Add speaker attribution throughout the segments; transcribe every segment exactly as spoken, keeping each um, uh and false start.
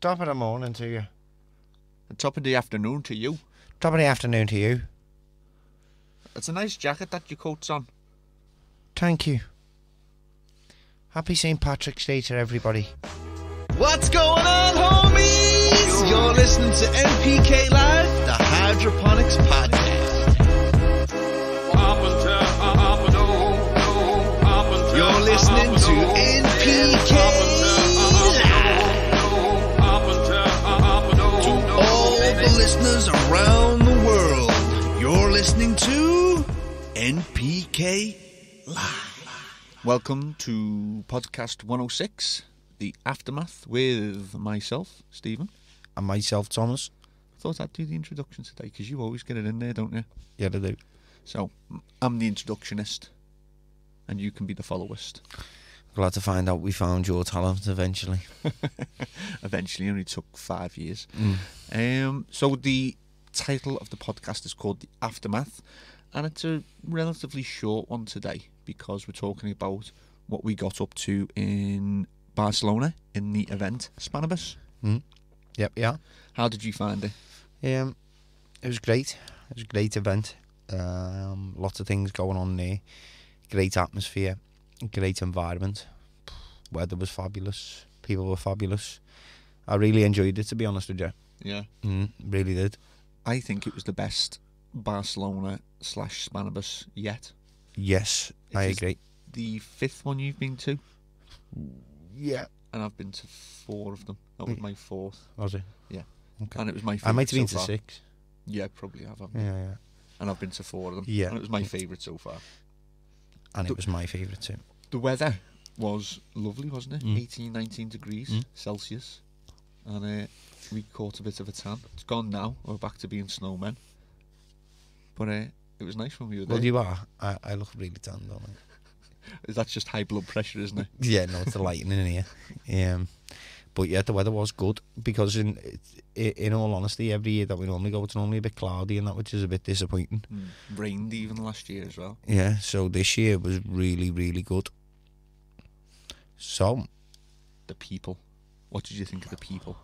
Speaker 1: Top of the morning to you.
Speaker 2: Top of the afternoon to you.
Speaker 1: Top of the afternoon to you.
Speaker 2: It's a nice jacket that your coat's on.
Speaker 1: Thank you. Happy Saint Patrick's Day to everybody.
Speaker 3: What's going on, homies? You're listening to N P K Live, the Hydroponics Podcast. You're listening to N P K Live. To all the listeners around the world, you're listening to N P K Live.
Speaker 2: Welcome to podcast one oh six, The Aftermath, with myself, Stephen.
Speaker 1: And myself, Thomas.
Speaker 2: I thought I'd do the introduction today, because you always get it in there, don't you?
Speaker 1: Yeah, I do.
Speaker 2: So, I'm the introductionist, and you can be the followist.
Speaker 1: Glad to find out we found your talent eventually.
Speaker 2: Eventually, only took five years.
Speaker 1: Mm.
Speaker 2: Um, so, the title of the podcast is called The Aftermath, and it's a relatively short one today, because we're talking about what we got up to in Barcelona in the event Spannabis.
Speaker 1: Mm. Yep, yeah.
Speaker 2: How did you find it?
Speaker 1: Um, it was great. It was a great event. Um, lots of things going on there. Great atmosphere. Great environment. Weather was fabulous. People were fabulous. I really enjoyed it, to be honest with you.
Speaker 2: Yeah.
Speaker 1: Mm, really did.
Speaker 2: I think it was the best Barcelona slash Spannabis yet.
Speaker 1: Yes,
Speaker 2: It
Speaker 1: I
Speaker 2: is
Speaker 1: agree.
Speaker 2: The fifth one you've been to,
Speaker 1: Yeah.
Speaker 2: and I've been to four of them. That was my fourth,
Speaker 1: Was it?
Speaker 2: Yeah.
Speaker 1: Okay.
Speaker 2: and it was my
Speaker 1: I
Speaker 2: favourite
Speaker 1: might have been
Speaker 2: so
Speaker 1: to
Speaker 2: far.
Speaker 1: six.
Speaker 2: Yeah, probably have. haven't
Speaker 1: Yeah,
Speaker 2: you?
Speaker 1: yeah.
Speaker 2: And I've been to four of them.
Speaker 1: Yeah.
Speaker 2: and it was my favourite so far.
Speaker 1: And
Speaker 2: The-
Speaker 1: it was my favourite too.
Speaker 2: The weather was lovely, wasn't it?
Speaker 1: Mm.
Speaker 2: eighteen, nineteen degrees
Speaker 1: Mm.
Speaker 2: Celsius, and uh, we caught a bit of a tan. It's gone now. We're back to being snowmen, but uh, it was nice when we were there.
Speaker 1: Well, you are. I, I look really tan, don't I?
Speaker 2: That's just high blood pressure, isn't it?
Speaker 1: Yeah, no, it's the lighting in here. Um, but yeah, the weather was good because, in in all honesty, every year that we normally go, it's normally a bit cloudy and that, which is a bit disappointing.
Speaker 2: Mm. Rained even last year as well.
Speaker 1: Yeah, so this year was really, really good. So,
Speaker 2: The people. What did you think of the people?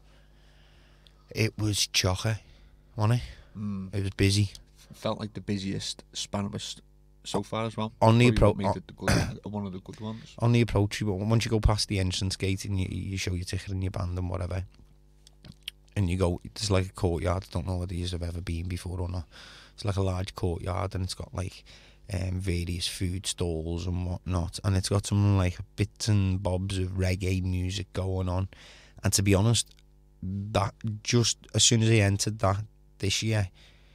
Speaker 1: it was chocker, wasn't it?
Speaker 2: Mm.
Speaker 1: It was busy.
Speaker 2: Felt like the busiest Spannabis so far as well.
Speaker 1: On the
Speaker 2: Probably
Speaker 1: appro-
Speaker 2: what made it the good, one of the good ones.
Speaker 1: On the approach, you- once you go past the entrance gate and you, you show your ticket and your band and whatever, and you go, there's like a courtyard. I don't know whether you have ever been before or not. It's like a large courtyard and it's got like um, various food stalls and whatnot, and it's got some like bits and bobs of reggae music going on. And to be honest, that just as soon as I entered that this year,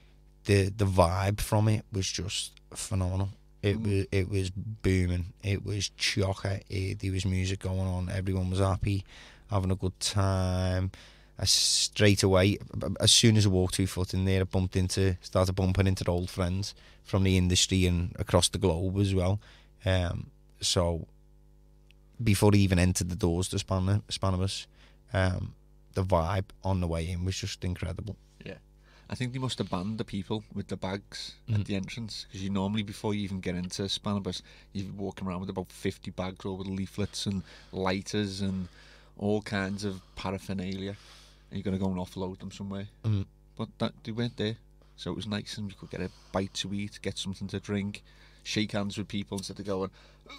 Speaker 1: the the vibe from it was just phenomenal. It
Speaker 2: Mm.
Speaker 1: was it was booming. It was chocker. It, there was music going on. Everyone was happy, having a good time. I straight away, as soon as I walked two foot in there, I bumped into, started bumping into old friends from the industry and across the globe as well. Um, so before I even entered the doors to Span- Spannabis, um, the vibe on the way in was just incredible.
Speaker 2: Yeah. I think they must have banned the people with the bags
Speaker 1: Mm.
Speaker 2: at the entrance, because you normally, before you even get into Spannabis, you're walking around with about fifty bags over leaflets and lighters and all kinds of paraphernalia, and you're going to go and offload them somewhere.
Speaker 1: Mm.
Speaker 2: But that, they weren't there, so it was nice, and you could get a bite to eat, get something to drink, shake hands with people instead of going,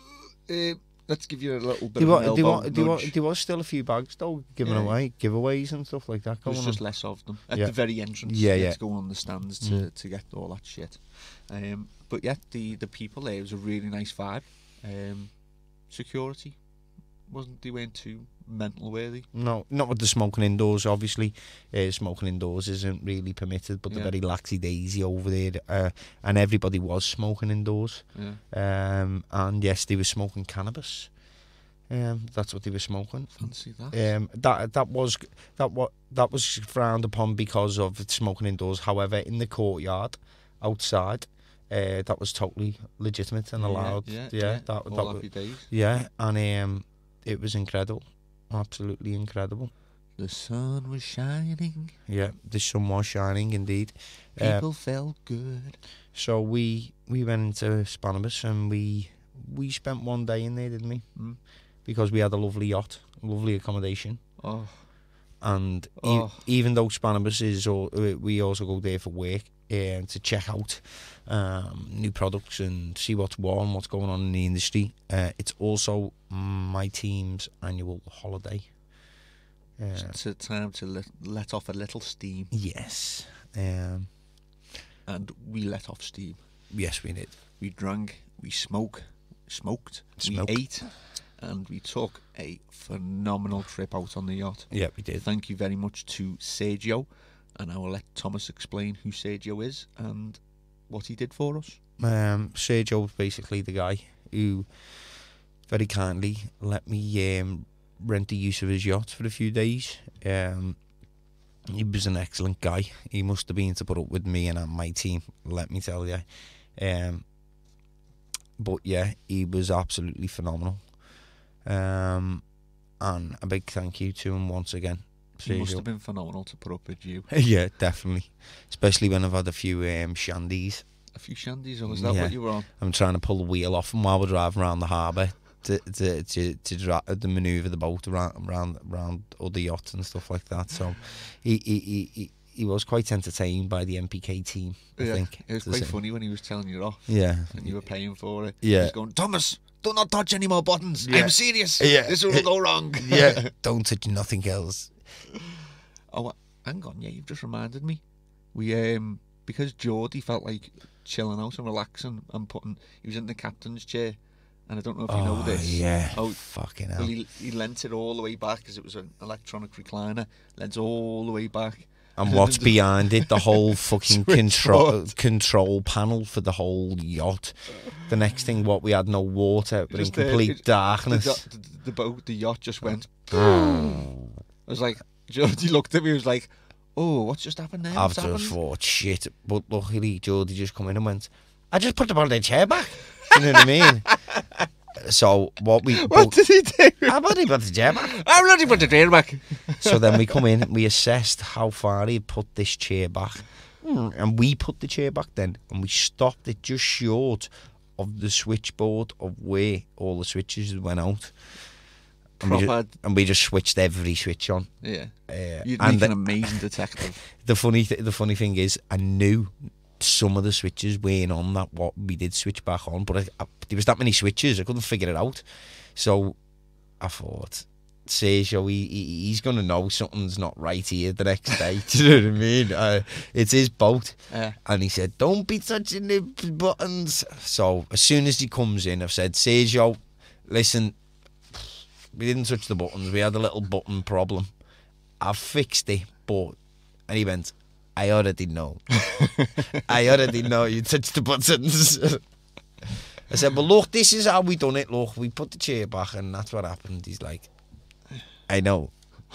Speaker 2: uh, let's give you a little bit
Speaker 1: There
Speaker 2: of
Speaker 1: was,
Speaker 2: an elbow
Speaker 1: there, was, there, was,
Speaker 2: nudge.
Speaker 1: there was still a few bags though given
Speaker 2: Yeah.
Speaker 1: away, giveaways and stuff like that
Speaker 2: There
Speaker 1: going
Speaker 2: was just
Speaker 1: on.
Speaker 2: less of them at
Speaker 1: Yeah.
Speaker 2: the very entrance.
Speaker 1: Yeah,
Speaker 2: you had
Speaker 1: yeah.
Speaker 2: to go on the stands to,
Speaker 1: Mm.
Speaker 2: to get all that shit. Um, but yeah, the the people there, it was a really nice vibe. Um, security wasn't they weren't too mental, were they?
Speaker 1: No, not with the smoking indoors, obviously. Uh, smoking indoors isn't really permitted, but they're
Speaker 2: Yeah.
Speaker 1: very laxy-daisy over there. Uh, and everybody was smoking indoors.
Speaker 2: Yeah,
Speaker 1: Um, and yes, they were smoking cannabis. Um, that's what they were smoking.
Speaker 2: fancy that.
Speaker 1: Um, that that was that what that was frowned upon because of smoking indoors. However, in the courtyard outside, uh, that was totally legitimate and
Speaker 2: Yeah,
Speaker 1: allowed.
Speaker 2: yeah,
Speaker 1: yeah,
Speaker 2: yeah.
Speaker 1: that
Speaker 2: all
Speaker 1: that
Speaker 2: happy
Speaker 1: was,
Speaker 2: days.
Speaker 1: yeah, and um, it was incredible, absolutely incredible.
Speaker 2: The sun was shining.
Speaker 1: Yeah, the sun was shining indeed. Uh,
Speaker 2: People felt good.
Speaker 1: so we we went into Spannabis and we we spent one day in there, didn't we?
Speaker 2: Mm.
Speaker 1: Because we had a lovely yacht, lovely accommodation.
Speaker 2: Oh,
Speaker 1: and
Speaker 2: Oh.
Speaker 1: e- even though Spannabis is, or we also go there for work um, to check out um, new products and see what's what and what's going on in the industry. Uh, it's also my team's annual holiday. Uh,
Speaker 2: It's a time to let, let off a little steam,
Speaker 1: yes, um,
Speaker 2: and we let off steam.
Speaker 1: yes, we did.
Speaker 2: We drank, we smoke, smoked,
Speaker 1: Smoke.
Speaker 2: we ate, and we took a phenomenal trip out on the yacht.
Speaker 1: Yeah, we did.
Speaker 2: Thank you very much to Sergio, and I will let Thomas explain who Sergio is and what he did for us.
Speaker 1: Um, Sergio was basically the guy who very kindly let me um, rent the use of his yacht for a few days. Um, he was an excellent guy. He must have been to put up with me and my team, let me tell you. Um, but yeah, he was absolutely phenomenal. Um, and a big thank you to him once again.
Speaker 2: It must
Speaker 1: Sergio.
Speaker 2: have been phenomenal to put up with you.
Speaker 1: Yeah, definitely. Especially when I've had a few um, shandies.
Speaker 2: A few shandies, or was that
Speaker 1: Yeah.
Speaker 2: what you were on?
Speaker 1: I'm trying to pull the wheel off him while we're driving around the harbour to to to to, dra- to manoeuvre the boat around around around other yachts and stuff like that. So he he he, he, he was quite entertained by the N P K team. I
Speaker 2: Yeah,
Speaker 1: think
Speaker 2: it was
Speaker 1: to
Speaker 2: quite
Speaker 1: say.
Speaker 2: funny when he was telling you off
Speaker 1: Yeah,
Speaker 2: and you were paying for it.
Speaker 1: Yeah.
Speaker 2: He was going, Thomas, do not touch any more buttons.
Speaker 1: Yeah.
Speaker 2: I'm serious.
Speaker 1: Yeah.
Speaker 2: This will go wrong.
Speaker 1: yeah. Don't touch nothing else.
Speaker 2: Oh, hang on, yeah, you've just reminded me. We um because Geordie felt like chilling out and relaxing and putting. He was in the captain's chair, and I don't know if you know
Speaker 1: Oh
Speaker 2: this.
Speaker 1: yeah.
Speaker 2: Oh,
Speaker 1: Fucking
Speaker 2: well,
Speaker 1: hell.
Speaker 2: he he leant it all the way back because it was an electronic recliner. Leant all the way back.
Speaker 1: And what's behind it? The whole fucking control
Speaker 2: Switchboard.
Speaker 1: control panel for the whole yacht. The next thing, what we had no water, but in
Speaker 2: Just, uh,
Speaker 1: complete
Speaker 2: it-
Speaker 1: darkness.
Speaker 2: The, the, the boat, the yacht just went. I was like, Geordie looked at me. He was like, "Oh, what's just happened there?
Speaker 1: I've
Speaker 2: What's
Speaker 1: just
Speaker 2: happened?"
Speaker 1: thought shit, but luckily Geordie just come in and went, I just put the bottom of the chair back. You know what I mean? So what we
Speaker 2: What did he do?
Speaker 1: I've already put the chair back.
Speaker 2: I'm ready to put the chair back.
Speaker 1: So then we come in, we assessed how far he put this chair back, and we put the chair back then, and we stopped it just short of the switchboard of where all the switches went out. And we,
Speaker 2: Proper,
Speaker 1: just, and we just switched every switch on.
Speaker 2: yeah.
Speaker 1: Uh,
Speaker 2: You'd
Speaker 1: and
Speaker 2: make
Speaker 1: the,
Speaker 2: an amazing detective.
Speaker 1: the funny, th- the funny thing is, I knew some of the switches weren't on that what we did switch back on, but I, I, there was that many switches, I couldn't figure it out. So I thought, Sergio, he, he, he's going to know something's not right here the next day. Do you know what I mean? Uh, it's his boat.
Speaker 2: Yeah.
Speaker 1: And he said, don't be touching the buttons. So as soon as he comes in, I've said, Sergio, listen, we didn't touch the buttons. We had a little button problem. I've fixed it, but... And he went, I already know. I already know you touched the buttons. I said, well, look, this is how we done it. Look, we put the chair back and that's what happened. He's like, I know.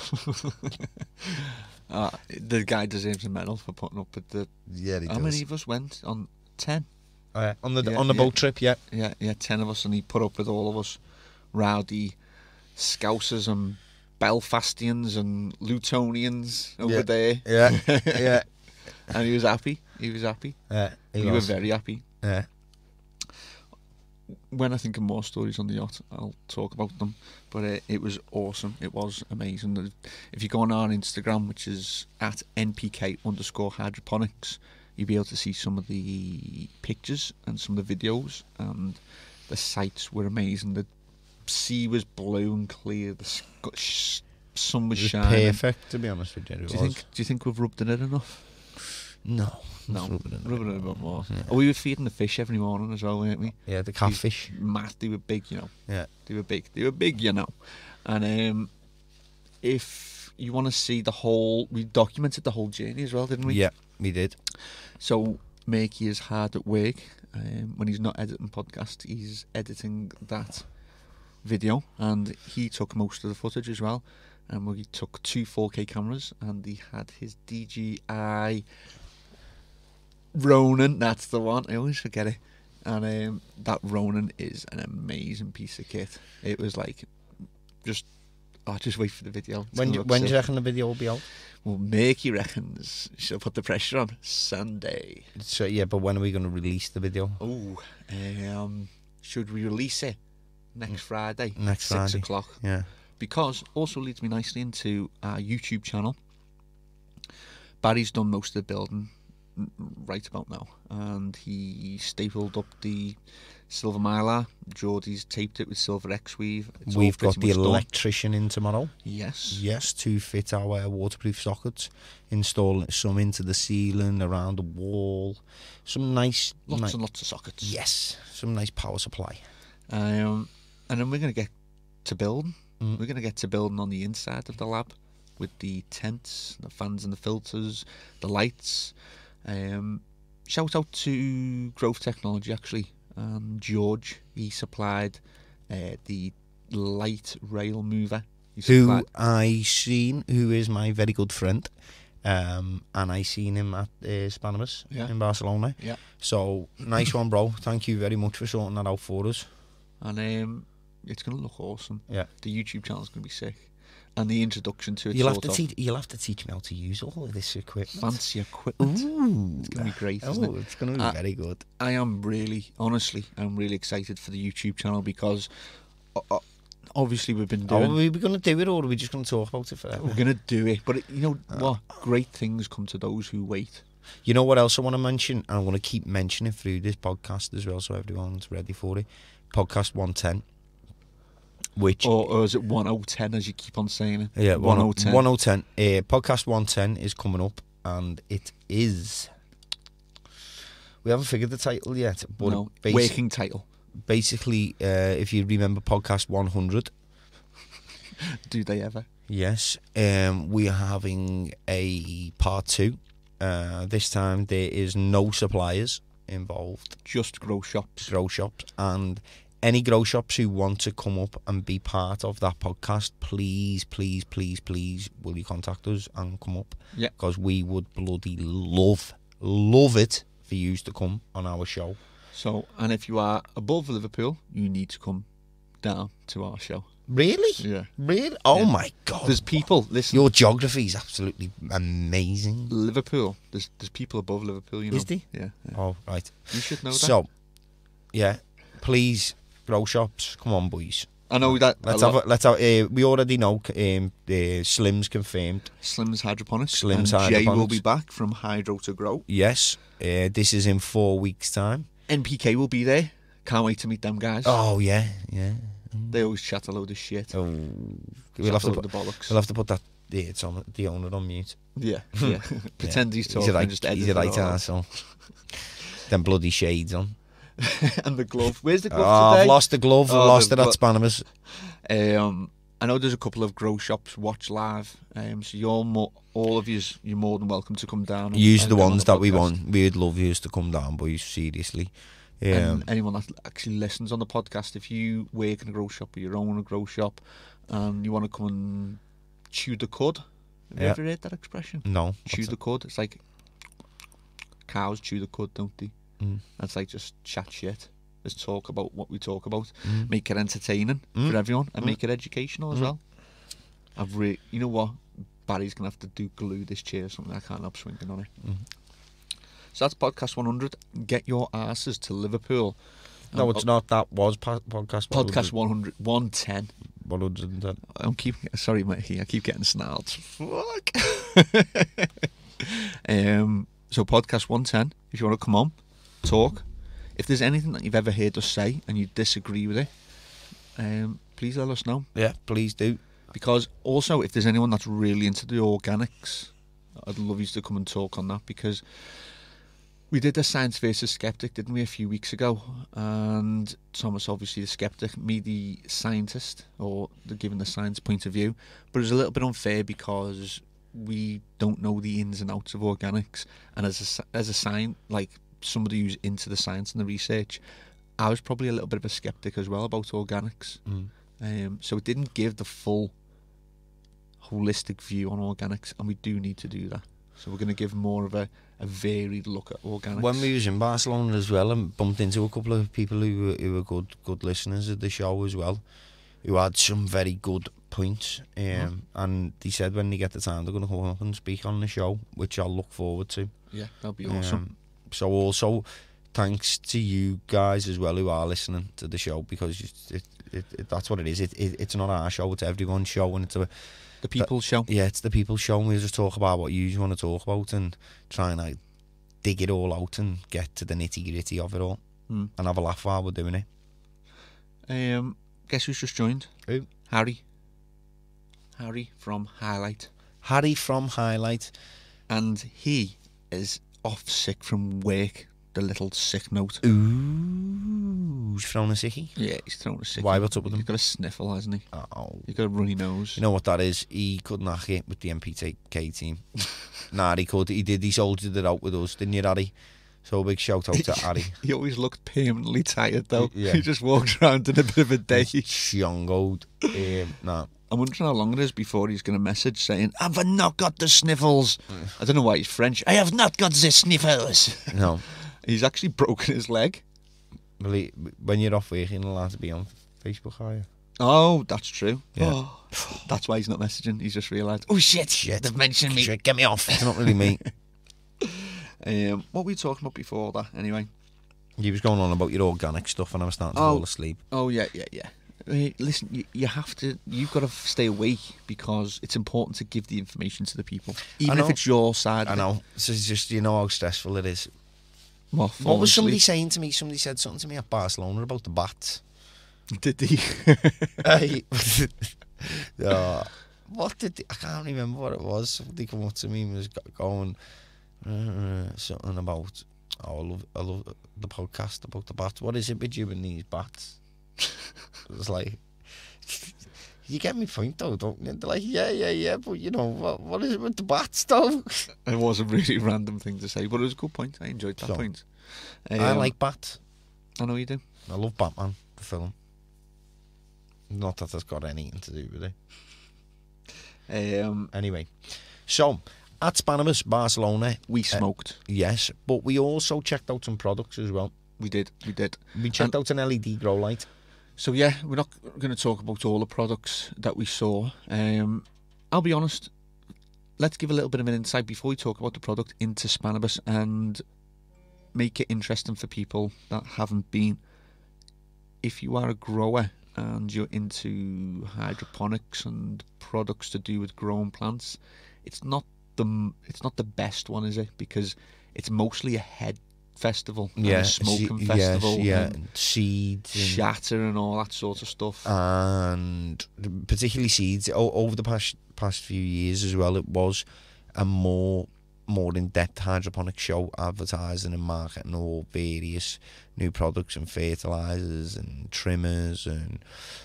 Speaker 2: Uh, the guy deserves a medal for putting up with the...
Speaker 1: Yeah, he
Speaker 2: How many of us went? On ten?
Speaker 1: Uh, on the
Speaker 2: Yeah,
Speaker 1: on the
Speaker 2: yeah.
Speaker 1: boat trip, yeah.
Speaker 2: Yeah, yeah, ten of us, and he put up with all of us rowdy Scousers and Belfastians and Lutonians over
Speaker 1: Yeah.
Speaker 2: there.
Speaker 1: Yeah, yeah.
Speaker 2: And he was happy. He was happy.
Speaker 1: Yeah, he
Speaker 2: we
Speaker 1: was.
Speaker 2: were very happy.
Speaker 1: Yeah.
Speaker 2: When I think of more stories on the yacht, I'll talk about them. But uh, it was awesome. It was amazing. If you go on our Instagram, which is at N P K underscore hydroponics, you'll be able to see some of the pictures and some of the videos. And the sights were amazing. The sea was blue and clear. The sc- sh- sun was
Speaker 1: It was
Speaker 2: shining.
Speaker 1: perfect, to be honest with you. It
Speaker 2: Do you
Speaker 1: was.
Speaker 2: think? Do you think we've rubbed it in enough?
Speaker 1: No.
Speaker 2: No,
Speaker 1: Let's rub it in a
Speaker 2: rubbing
Speaker 1: bit
Speaker 2: it a bit more.
Speaker 1: Yeah.
Speaker 2: Oh, we were feeding the fish every morning as well, weren't we?
Speaker 1: Yeah, the catfish.
Speaker 2: Matt, they were big, you know.
Speaker 1: Yeah.
Speaker 2: They were big. They were big, you know. And um, if you want to see the whole, we documented the whole journey as well, didn't we?
Speaker 1: Yeah, we did.
Speaker 2: So Makey is hard at work. Um, when he's not editing podcast, he's editing that video, and he took most of the footage as well. And we took two four K cameras, and he had his D J I Ronin. That's the one. I always forget it. And um, that Ronin is an amazing piece of kit. It was like just. Oh, just wait for the video. It's
Speaker 1: When
Speaker 2: gonna
Speaker 1: do,
Speaker 2: look
Speaker 1: when do you
Speaker 2: sick.
Speaker 1: reckon the video will be out?
Speaker 2: Well, Makey reckons she'll put the pressure on Sunday.
Speaker 1: So yeah, but when are we going to release the video?
Speaker 2: Oh, um, should we release it next Friday?
Speaker 1: Next
Speaker 2: Six
Speaker 1: Friday.
Speaker 2: o'clock.
Speaker 1: Yeah.
Speaker 2: because also leads me nicely into our YouTube channel. Barry's done most of the building right about now, and he stapled up the silver mylar. Geordie's taped it with silver X-weave. It's all
Speaker 1: We've got
Speaker 2: pretty
Speaker 1: the
Speaker 2: much done.
Speaker 1: electrician in tomorrow.
Speaker 2: Yes.
Speaker 1: Yes, to fit our waterproof sockets, install some into the ceiling, around the wall, some nice,
Speaker 2: Lots
Speaker 1: ni-
Speaker 2: and lots of sockets.
Speaker 1: yes, some nice power supply.
Speaker 2: Um, and then we're going to get to building.
Speaker 1: Mm.
Speaker 2: We're going to get to building on the inside of the lab with the tents, the fans and the filters, the lights. Um, shout out to Growth Technology, actually. Um, George, he supplied uh, the light rail mover. He
Speaker 1: Who
Speaker 2: supplied-
Speaker 1: I seen, who is my very good friend, um, and I seen him at uh, Spannabis
Speaker 2: Yeah.
Speaker 1: in Barcelona.
Speaker 2: Yeah.
Speaker 1: So nice one, bro. Thank you very much for sorting that out for us.
Speaker 2: And um, it's going to look awesome.
Speaker 1: Yeah.
Speaker 2: The YouTube channel's going to be sick. And the introduction to it.
Speaker 1: You'll have
Speaker 2: sort
Speaker 1: to
Speaker 2: of
Speaker 1: teach. You'll have to teach me how to use all of this equipment.
Speaker 2: fancy equipment.
Speaker 1: Ooh,
Speaker 2: It's going to be great,
Speaker 1: oh,
Speaker 2: isn't it?
Speaker 1: it's going to be
Speaker 2: Uh,
Speaker 1: very good.
Speaker 2: I am really, honestly, I'm really excited for the YouTube channel because uh, uh, obviously we've been
Speaker 1: Are
Speaker 2: doing.
Speaker 1: we going to do it, or are we just going to talk about it forever?
Speaker 2: We're gonna do it, but it, you know what? Great things come to those who wait.
Speaker 1: You know what else I want to mention? And I want to keep mentioning through this podcast as well, so everyone's ready for it. Podcast one ten, which
Speaker 2: Or, or is it one oh ten as you keep on saying it?
Speaker 1: yeah,
Speaker 2: one oh ten.
Speaker 1: one oh ten. Uh, podcast one ten is coming up, and it is. We haven't figured the title yet, but
Speaker 2: No,
Speaker 1: basi-
Speaker 2: working title.
Speaker 1: basically, uh, if you remember podcast one hundred.
Speaker 2: Do they ever?
Speaker 1: Yes, um, we are having a part two. Uh, this time there is no suppliers involved,
Speaker 2: Just grow shops.
Speaker 1: grow shops, and any grow shops who want to come up and be part of that podcast, please, please, please, please, will you contact us and come up?
Speaker 2: Yeah.
Speaker 1: Because we would bloody love, love it for you to come on our show.
Speaker 2: So, and if you are above Liverpool, you need to come down to our show.
Speaker 1: Really?
Speaker 2: Yeah.
Speaker 1: Really? Oh
Speaker 2: Yeah.
Speaker 1: my God.
Speaker 2: There's people. Listen,
Speaker 1: Your geography is absolutely amazing.
Speaker 2: Liverpool. There's there's people above Liverpool. You know.
Speaker 1: Is there?
Speaker 2: Yeah. yeah.
Speaker 1: Oh, right.
Speaker 2: You should know that.
Speaker 1: So, yeah, please, grow shops, come on, boys.
Speaker 2: I know that.
Speaker 1: Let's
Speaker 2: a
Speaker 1: have.
Speaker 2: lot-
Speaker 1: A, let's have. Uh, we already know. Um, the Slim's confirmed.
Speaker 2: Slim's Hydroponics.
Speaker 1: Slim's
Speaker 2: and Jay will
Speaker 1: Hydroponics.
Speaker 2: be back from Hydro to Grow.
Speaker 1: Yes. Uh, this is in four weeks' time.
Speaker 2: N P K will be there. Can't wait to meet them guys.
Speaker 1: Oh yeah, yeah.
Speaker 2: They always chat a load of shit.
Speaker 1: Oh,
Speaker 2: Chat
Speaker 1: we'll have
Speaker 2: a
Speaker 1: to.
Speaker 2: load
Speaker 1: Put,
Speaker 2: of bollocks.
Speaker 1: we'll have to put that. Yeah, it's on the owner on mute.
Speaker 2: Yeah, yeah. Pretend he's talking
Speaker 1: He's a right,
Speaker 2: and just edit
Speaker 1: he's a
Speaker 2: it
Speaker 1: right
Speaker 2: all out.
Speaker 1: arsehole. Them bloody shades on.
Speaker 2: And the glove. Where's the glove
Speaker 1: Oh,
Speaker 2: today?
Speaker 1: I've lost the glove.
Speaker 2: Oh,
Speaker 1: I lost
Speaker 2: the
Speaker 1: it at
Speaker 2: glo-
Speaker 1: Spannabis.
Speaker 2: Um, I know there's a couple of grow shops watch live. Um, so you're more, all of you, you're more than welcome to come down. And,
Speaker 1: Use
Speaker 2: and
Speaker 1: the
Speaker 2: come on
Speaker 1: ones
Speaker 2: the
Speaker 1: that we
Speaker 2: podcast.
Speaker 1: want. We'd love you to come down, boys. Seriously. Um,
Speaker 2: And anyone that actually listens on the podcast, if you work in a grow shop or you own a grow shop, and you want to come and chew the cud, have you
Speaker 1: Yeah.
Speaker 2: ever heard that expression?
Speaker 1: no.
Speaker 2: Chew
Speaker 1: what's
Speaker 2: the cud. It's like cows chew the cud, don't they?
Speaker 1: Mm.
Speaker 2: It's like just chat shit. Just talk about what we talk about.
Speaker 1: Mm.
Speaker 2: Make it entertaining
Speaker 1: Mm.
Speaker 2: for everyone, and
Speaker 1: Mm.
Speaker 2: make it educational as
Speaker 1: Mm.
Speaker 2: well. I've re- you know what? Barry's gonna have to do glue this chair or something. I can't help swinging on it.
Speaker 1: Mm.
Speaker 2: So that's podcast one hundred. Get your asses to Liverpool.
Speaker 1: No,
Speaker 2: Um,
Speaker 1: it's not. That was po- podcast.
Speaker 2: Podcast one hundred, one ten.
Speaker 1: one hundred.
Speaker 2: I'm keep sorry, mate. I keep getting snarled. Fuck. um. So podcast one ten. If you want to come on, talk. If there's anything that you've ever heard us say and you disagree with it, um, please let us know.
Speaker 1: Yeah, please do.
Speaker 2: Because also, if there's anyone that's really into the organics, I'd love you to come and talk on that, because we did the science versus skeptic, didn't we, a few weeks ago? And Thomas, obviously the skeptic, me the scientist, or the given the science point of view. But it was a little bit unfair because we don't know the ins and outs of organics. And as a, sci- as a science, like somebody who's into the science and the research, I was probably a little bit of a skeptic as well about organics.
Speaker 1: Mm.
Speaker 2: Um, so it didn't give the full holistic view on organics, and we do need to do that. So we're going to give more of a, a varied look at organics.
Speaker 1: When we was in Barcelona as well, and bumped into a couple of people who were, who were good good listeners of the show as well, who had some very good points. Um,
Speaker 2: Mm.
Speaker 1: And they said when they get the time, they're going to come up and speak on the show, which I'll look forward to.
Speaker 2: Yeah, that'll be awesome.
Speaker 1: Um, so also, thanks to you guys as well who are listening to the show, because it, it, it, it, that's what it is. It, it, it's not our show, it's everyone's show, and it's a
Speaker 2: The people's show.
Speaker 1: Yeah, it's the people's show, and we just talk about what you want to talk about and try and like dig it all out and get to the nitty gritty of it all,
Speaker 2: Mm.
Speaker 1: and have a laugh while we're doing it.
Speaker 2: Um, guess who's just joined?
Speaker 1: Who?
Speaker 2: Harry. Harry from Highlight.
Speaker 1: Harry from Highlight.
Speaker 2: And he is off sick from work. The little sick note.
Speaker 1: Ooh, he's thrown a sickie.
Speaker 2: Yeah, he's thrown a sick.
Speaker 1: Why? What's up with him?
Speaker 2: He's got a sniffle, hasn't he?
Speaker 1: Oh,
Speaker 2: He's got a runny nose.
Speaker 1: you know what that is? He couldn't hack it with the N P K team. Nah, he could. He did. He soldiered it out with us, didn't you, Harry? So a big shout out to Harry.
Speaker 2: He always looked permanently tired, though.
Speaker 1: Yeah.
Speaker 2: He just walks around in a bit of a daze.
Speaker 1: Shiongoed. Um, nah.
Speaker 2: I'm wondering how long it is before he's going to message saying, "I've not got the sniffles." I don't know why he's French. I have not got the sniffles.
Speaker 1: No.
Speaker 2: He's actually broken his leg.
Speaker 1: Well, he, when you're off work, you're not allowed to be on Facebook, are you?
Speaker 2: Oh, that's true.
Speaker 1: Yeah.
Speaker 2: Oh, that's why he's not messaging. He's just realised, oh shit,
Speaker 1: Shit.
Speaker 2: they've mentioned me.
Speaker 1: Shit, get me off. It's not really me.
Speaker 2: Um, what were we talking about before that, anyway?
Speaker 1: You was going on about your organic stuff, and I was starting to
Speaker 2: Oh.
Speaker 1: fall asleep.
Speaker 2: Oh, yeah, yeah, yeah. Uh, listen, you, you have to, you've got to stay awake because it's important to give the information to the people. Even if
Speaker 1: know.
Speaker 2: it's your side.
Speaker 1: I
Speaker 2: of it.
Speaker 1: know. So it's just, you know how stressful it is.
Speaker 2: What,
Speaker 1: What
Speaker 2: falling
Speaker 1: was somebody
Speaker 2: asleep?
Speaker 1: saying to me? Somebody said something to me at Barcelona about the bats.
Speaker 2: Did he?
Speaker 1: Hey. uh, what did they, I can't remember what it was. Somebody come up to me and was go- going uh, something about. Oh, I love, I love the podcast about the bats. What is it with you and these bats? It was like, you get me point though, don't you? They're like, yeah, yeah, yeah, but you know what? What is it with the bats though?
Speaker 2: It was a really random thing to say, but it was a good point. I enjoyed that
Speaker 1: So,
Speaker 2: point.
Speaker 1: I
Speaker 2: Um,
Speaker 1: like bats.
Speaker 2: I know you do.
Speaker 1: I love Batman, the film. Not that that's got anything to do with it.
Speaker 2: Um,
Speaker 1: Anyway, so at Spannabis Barcelona,
Speaker 2: we smoked.
Speaker 1: yes, but we also checked out some products as well.
Speaker 2: We did. We did.
Speaker 1: We checked
Speaker 2: And-
Speaker 1: out an L E D grow light.
Speaker 2: So yeah, we're not going to talk about all the products that we saw. Um, I'll be honest. Let's give a little bit of an insight before we talk about the product into Spannabis and make it interesting for people that haven't been. If you are a grower and you're into hydroponics and products to do with growing plants, it's not the it's not the best one, is it? Because it's mostly a head festival, and a smoking
Speaker 1: se-
Speaker 2: festival,
Speaker 1: yes, yeah,
Speaker 2: and
Speaker 1: and seeds, and,
Speaker 2: shatter and all that sort of stuff.
Speaker 1: and particularly seeds. O- over the past past few years as well, it was a more more in-depth hydroponic show, advertising and marketing all various new products and fertilizers and trimmers and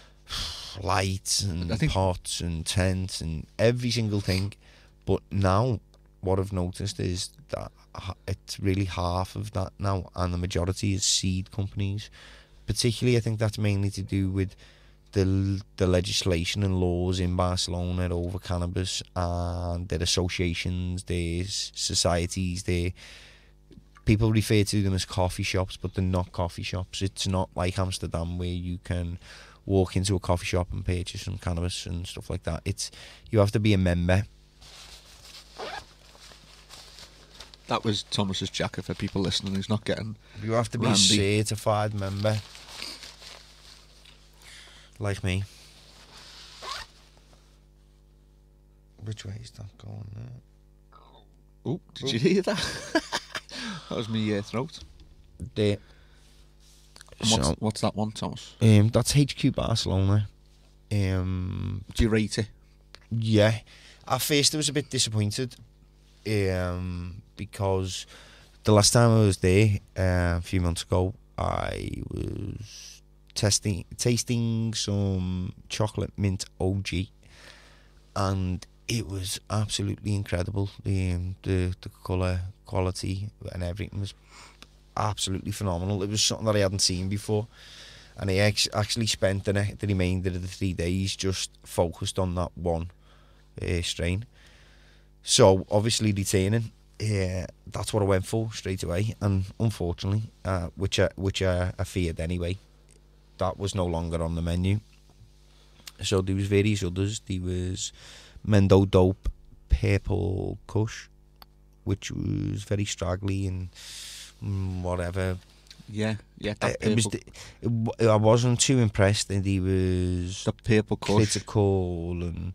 Speaker 1: lights and
Speaker 2: I think-
Speaker 1: pots and tents and every single thing. But now what I've noticed is that ha- it's really half of that now, and the majority is seed companies. Particularly, I think that's mainly to do with the the legislation and laws in Barcelona over cannabis, and their associations, their s- societies, their people refer to them as coffee shops, but they're not coffee shops. It's not like Amsterdam where you can walk into a coffee shop and purchase some cannabis and stuff like that. It's you have to be a member.
Speaker 2: That was Thomas's jacket for people listening who's not getting.
Speaker 1: You have to be
Speaker 2: Randy.
Speaker 1: a certified member, like me. Which way is that going there?
Speaker 2: Oh, did you hear that? That was me uh, throat.
Speaker 1: There.
Speaker 2: And what's,
Speaker 1: So,
Speaker 2: what's that one, Thomas?
Speaker 1: um, that's H Q Barcelona. Um,
Speaker 2: Do you rate it?
Speaker 1: yeah. At first, I was a bit disappointed, um, because the last time I was there, uh, a few months ago, I was testing, tasting some chocolate mint O G, and it was absolutely incredible. The um, the the colour, quality, and everything was absolutely phenomenal. It was something that I hadn't seen before, and I ex- actually spent the, ne- the remainder of the three days just focused on that one uh, strain. So obviously retaining, uh, that's what I went for straight away, and unfortunately, uh, which I, which I, I feared anyway, that was no longer on the menu. So there was various others. There was Mendo Dope Purple Kush, which was very straggly and mm, whatever.
Speaker 2: Yeah, yeah. That
Speaker 1: Uh, it was.
Speaker 2: purple,
Speaker 1: The, it, w- I wasn't too impressed that he was
Speaker 2: the purple kush.
Speaker 1: critical and.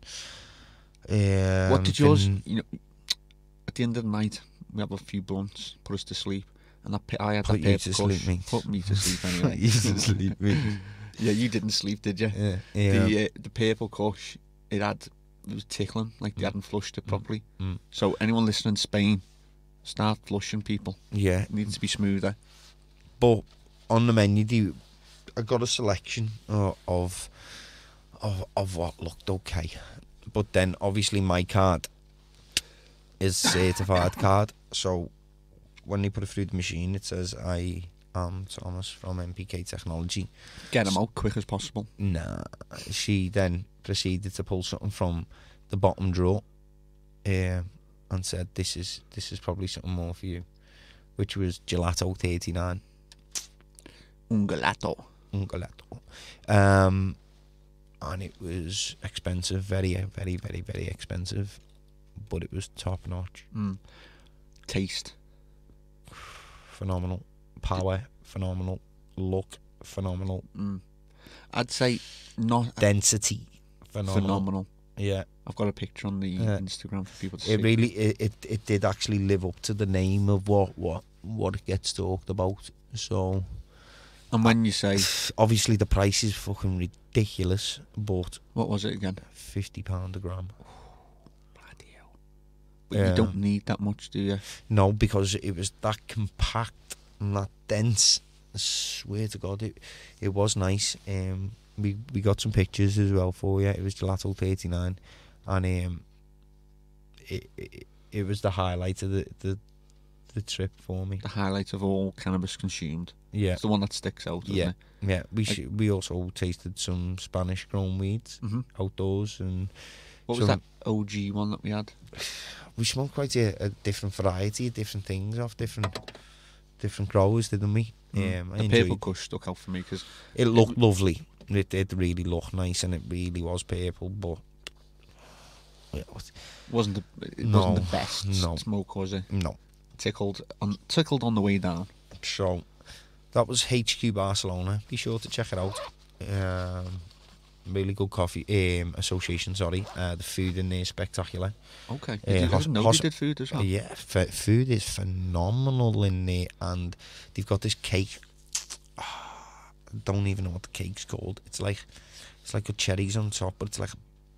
Speaker 1: Um,
Speaker 2: What did yours?
Speaker 1: fin-
Speaker 2: You know, at the end of the night, we have a few blunts, put us to sleep, and that pa- I had
Speaker 1: Put
Speaker 2: that
Speaker 1: you
Speaker 2: purple
Speaker 1: to
Speaker 2: kush.
Speaker 1: sleep, mate.
Speaker 2: Put me to sleep anyway.
Speaker 1: You to sleep, mate.
Speaker 2: Yeah, you didn't sleep, did you?
Speaker 1: Yeah, yeah.
Speaker 2: The uh, the purple kush, it had it was tickling like they
Speaker 1: Mm.
Speaker 2: hadn't flushed it properly.
Speaker 1: Mm.
Speaker 2: So anyone listening in Spain, start flushing, people.
Speaker 1: Yeah,
Speaker 2: It needs to be smoother.
Speaker 1: but on the menu, do I got a selection uh, of of of what looked okay, but then obviously my card is certified card, so when they put it through the machine, it says I am Thomas from N P K Technology.
Speaker 2: Get them out quick as possible.
Speaker 1: Nah, she then proceeded to pull something from the bottom drawer, uh, and said, "This is this is probably something more for you," which was gelato thirty-nine.
Speaker 2: Un gelato.
Speaker 1: Un gelato. Um, and it was expensive, very, very, very, very expensive, but it was top notch.
Speaker 2: Mm. Taste.
Speaker 1: Phenomenal. Power, phenomenal. Look, phenomenal.
Speaker 2: Mm. I'd say not
Speaker 1: Density, phenomenal.
Speaker 2: phenomenal.
Speaker 1: Yeah.
Speaker 2: I've got a picture on the
Speaker 1: Yeah.
Speaker 2: Instagram for people to
Speaker 1: It
Speaker 2: see.
Speaker 1: really, it, it, it did actually live up to the name of what, what, what it gets talked about. So,
Speaker 2: And when you say,
Speaker 1: obviously the price is fucking ridiculous, but
Speaker 2: what was it again?
Speaker 1: fifty pounds a gram.
Speaker 2: Bloody hell. But
Speaker 1: Yeah.
Speaker 2: you don't need that much, do you?
Speaker 1: No, because it was that compact and that dense. I swear to God, it it was nice. Um, we we got some pictures as well for you. It was gelato thirty-nine, and um, it, it it was the highlight of the, the the trip for me.
Speaker 2: The highlight of all cannabis consumed.
Speaker 1: Yeah,
Speaker 2: It's the one that sticks out, doesn't
Speaker 1: yeah,
Speaker 2: it?
Speaker 1: yeah. We
Speaker 2: Like-
Speaker 1: sh- we also tasted some Spanish grown weeds
Speaker 2: Mm-hmm.
Speaker 1: outdoors, and
Speaker 2: What was
Speaker 1: some-
Speaker 2: that O G one that we had?
Speaker 1: we smoked quite a, a different variety of different things off different different growers, didn't we?
Speaker 2: Mm.
Speaker 1: Um, I
Speaker 2: the
Speaker 1: enjoyed
Speaker 2: purple kush stuck out for me because
Speaker 1: it. Looked lovely. It it really looked nice, and it really was purple, but yeah,
Speaker 2: it wasn't the it
Speaker 1: No,
Speaker 2: wasn't the best
Speaker 1: no.
Speaker 2: smoke, was it?
Speaker 1: no.
Speaker 2: Tickled on tickled on the way down.
Speaker 1: So that was H Q Barcelona. Be sure to check it out. Um, really good coffee um, association. Sorry, uh, the food in there is spectacular.
Speaker 2: Okay.
Speaker 1: Uh,
Speaker 2: Did you, I
Speaker 1: hos-
Speaker 2: didn't know
Speaker 1: hos-
Speaker 2: they did food as well.
Speaker 1: Yeah, f- food is phenomenal in there, and they've got this cake. Ah, I don't even know what the cake's called. It's like it's like got cherries on top, but it's like a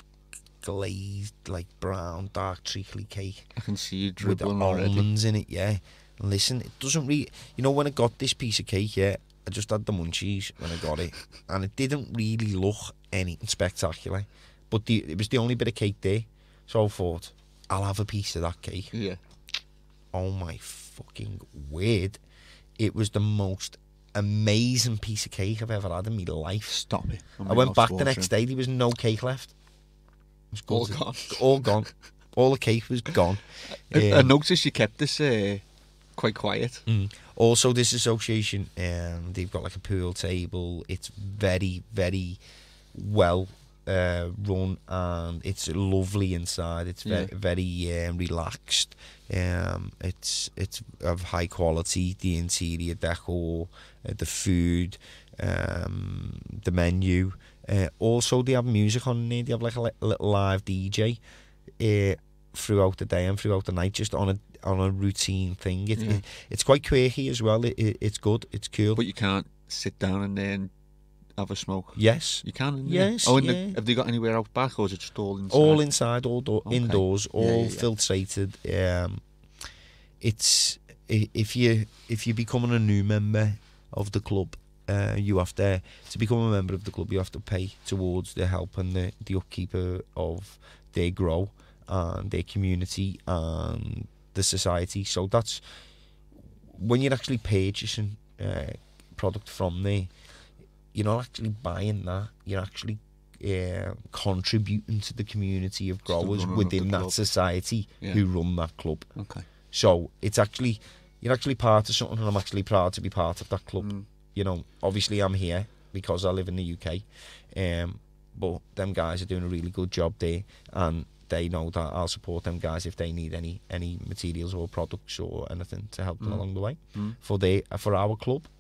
Speaker 1: glazed, like brown, dark, treacly cake
Speaker 2: I can see you
Speaker 1: with the
Speaker 2: dribbling already.
Speaker 1: almonds in it. Yeah, and listen, it doesn't really. You know, when I got this piece of cake, yeah, I just had the munchies when I got it, and it didn't really look anything spectacular. But the, it was the only bit of cake there, so I thought I'll have a piece of that cake.
Speaker 2: Yeah.
Speaker 1: Oh my fucking word. It was the most amazing piece of cake I've ever had in my life.
Speaker 2: Stop it. Oh
Speaker 1: I
Speaker 2: my
Speaker 1: went
Speaker 2: mouth's
Speaker 1: back the
Speaker 2: watering.
Speaker 1: next day, there was no cake left. It was
Speaker 2: All
Speaker 1: gutted.
Speaker 2: gone.
Speaker 1: All gone. All the cake was gone.
Speaker 2: I, I
Speaker 1: Um,
Speaker 2: noticed you kept this uh, quite quiet.
Speaker 1: Mm. Also, this association, um, they've got like a pool table. It's very, very well uh, run, and it's lovely inside. It's very,
Speaker 2: Yeah.
Speaker 1: very um, relaxed. Um, it's it's of high quality. The interior decor, uh, the food, um, the menu. Uh, also, they have music on there. They have like a li- little live D J uh, throughout the day and throughout the night, just on a on a routine thing. It,
Speaker 2: Yeah.
Speaker 1: it it's quite quirky as well. It, it it's good. It's cool.
Speaker 2: But you can't sit down in there and have a smoke.
Speaker 1: Yes,
Speaker 2: You can in there?
Speaker 1: Yes,
Speaker 2: Oh, in
Speaker 1: yeah.
Speaker 2: the, have they got anywhere out back, or is it just all inside?
Speaker 1: all inside, all do-
Speaker 2: Okay.
Speaker 1: indoors,
Speaker 2: Yeah,
Speaker 1: all
Speaker 2: yeah, yeah.
Speaker 1: filtrated. Um, it's i- if you if you're becoming a new member of the club, uh, you have to to become a member of the club. You have to pay towards the help and the the upkeep of- of their grow and their community and the society. So that's when you're actually purchasing uh, product from there. You're not actually buying that. You're actually uh, contributing to the community of
Speaker 2: the
Speaker 1: growers
Speaker 2: running of
Speaker 1: within
Speaker 2: the
Speaker 1: that
Speaker 2: club.
Speaker 1: society
Speaker 2: Yeah.
Speaker 1: who run that club.
Speaker 2: Okay.
Speaker 1: So it's actually you're actually part of something, and I'm actually proud to be part of that club.
Speaker 2: Mm.
Speaker 1: You know, obviously I'm here because I live in the U K, um, but them guys are doing a really good job there, and they know that I'll support them guys if they need any any materials or products or anything to help them
Speaker 2: Mm.
Speaker 1: along the way
Speaker 2: Mm.
Speaker 1: for they for our club.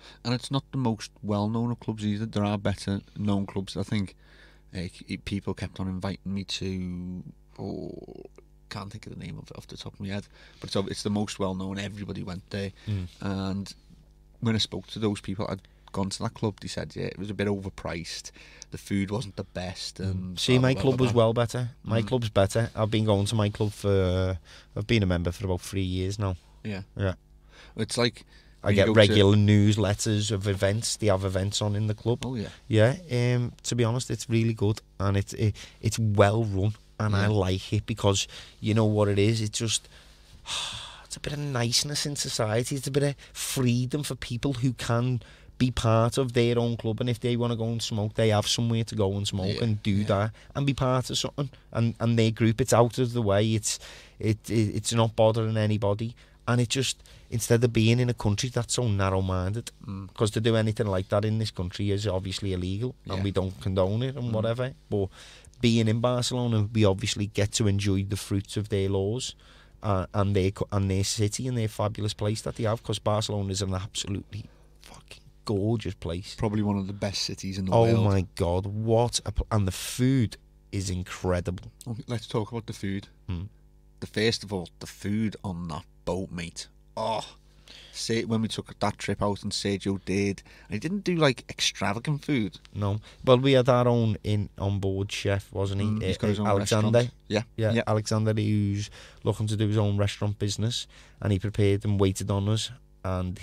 Speaker 2: And it's not the most well-known of clubs either. There are better-known clubs. I think uh, people kept on inviting me to... Oh, can't think of the name of it off the top of my head. But it's, it's the most well-known. Everybody went there.
Speaker 1: Mm.
Speaker 2: And when I spoke to those people, I'd gone to that club, they said, yeah, it was a bit overpriced. The food wasn't the best. And
Speaker 1: See,
Speaker 2: blah,
Speaker 1: my
Speaker 2: blah,
Speaker 1: club
Speaker 2: blah,
Speaker 1: was
Speaker 2: blah.
Speaker 1: well better. My
Speaker 2: Mm.
Speaker 1: club's better. I've been going to my club for... Uh, I've been a member for about three years now.
Speaker 2: Yeah.
Speaker 1: Yeah.
Speaker 2: It's like...
Speaker 1: I
Speaker 2: when you
Speaker 1: get
Speaker 2: go
Speaker 1: regular newsletters of events. They have events on in the club.
Speaker 2: To, oh, yeah.
Speaker 1: Yeah, um, to be honest, it's really good, and it's it, it's well run, and I
Speaker 2: Yeah.
Speaker 1: like it because you know what it is. It's just it's a bit of niceness in society. It's a bit of freedom for people who can be part of their own club, and if they want to go and smoke, they have somewhere to go and smoke
Speaker 2: Yeah,
Speaker 1: and do
Speaker 2: yeah.
Speaker 1: that and be part of something. And and their group, it's out of the way. It's it, it it's not bothering anybody, and it just. Instead of being in a country that's so narrow-minded, because
Speaker 2: Mm.
Speaker 1: to do anything like that in this country is obviously illegal, and
Speaker 2: Yeah.
Speaker 1: we don't condone it and
Speaker 2: Mm.
Speaker 1: whatever. But being in Barcelona, we obviously get to enjoy the fruits of their laws uh, and their co- and their city and their fabulous place that they have. Because Barcelona is an absolutely fucking gorgeous place.
Speaker 2: Probably one of the best cities in the
Speaker 1: Oh
Speaker 2: world.
Speaker 1: my god, what a pl- and the food is incredible.
Speaker 2: Okay, let's talk about the food.
Speaker 1: Mm.
Speaker 2: The first of all, the food on that boat, mate. Oh, say when we took that trip out and Sergio did, and he didn't do like extravagant food.
Speaker 1: No, well, we had our own in on board chef, wasn't he?
Speaker 2: Mm, he's
Speaker 1: Uh,
Speaker 2: got his own
Speaker 1: Alexander.
Speaker 2: restaurant. Yeah,
Speaker 1: Yeah,
Speaker 2: yeah.
Speaker 1: Alexander, who's looking to do his own restaurant business, and he prepared and waited on us, and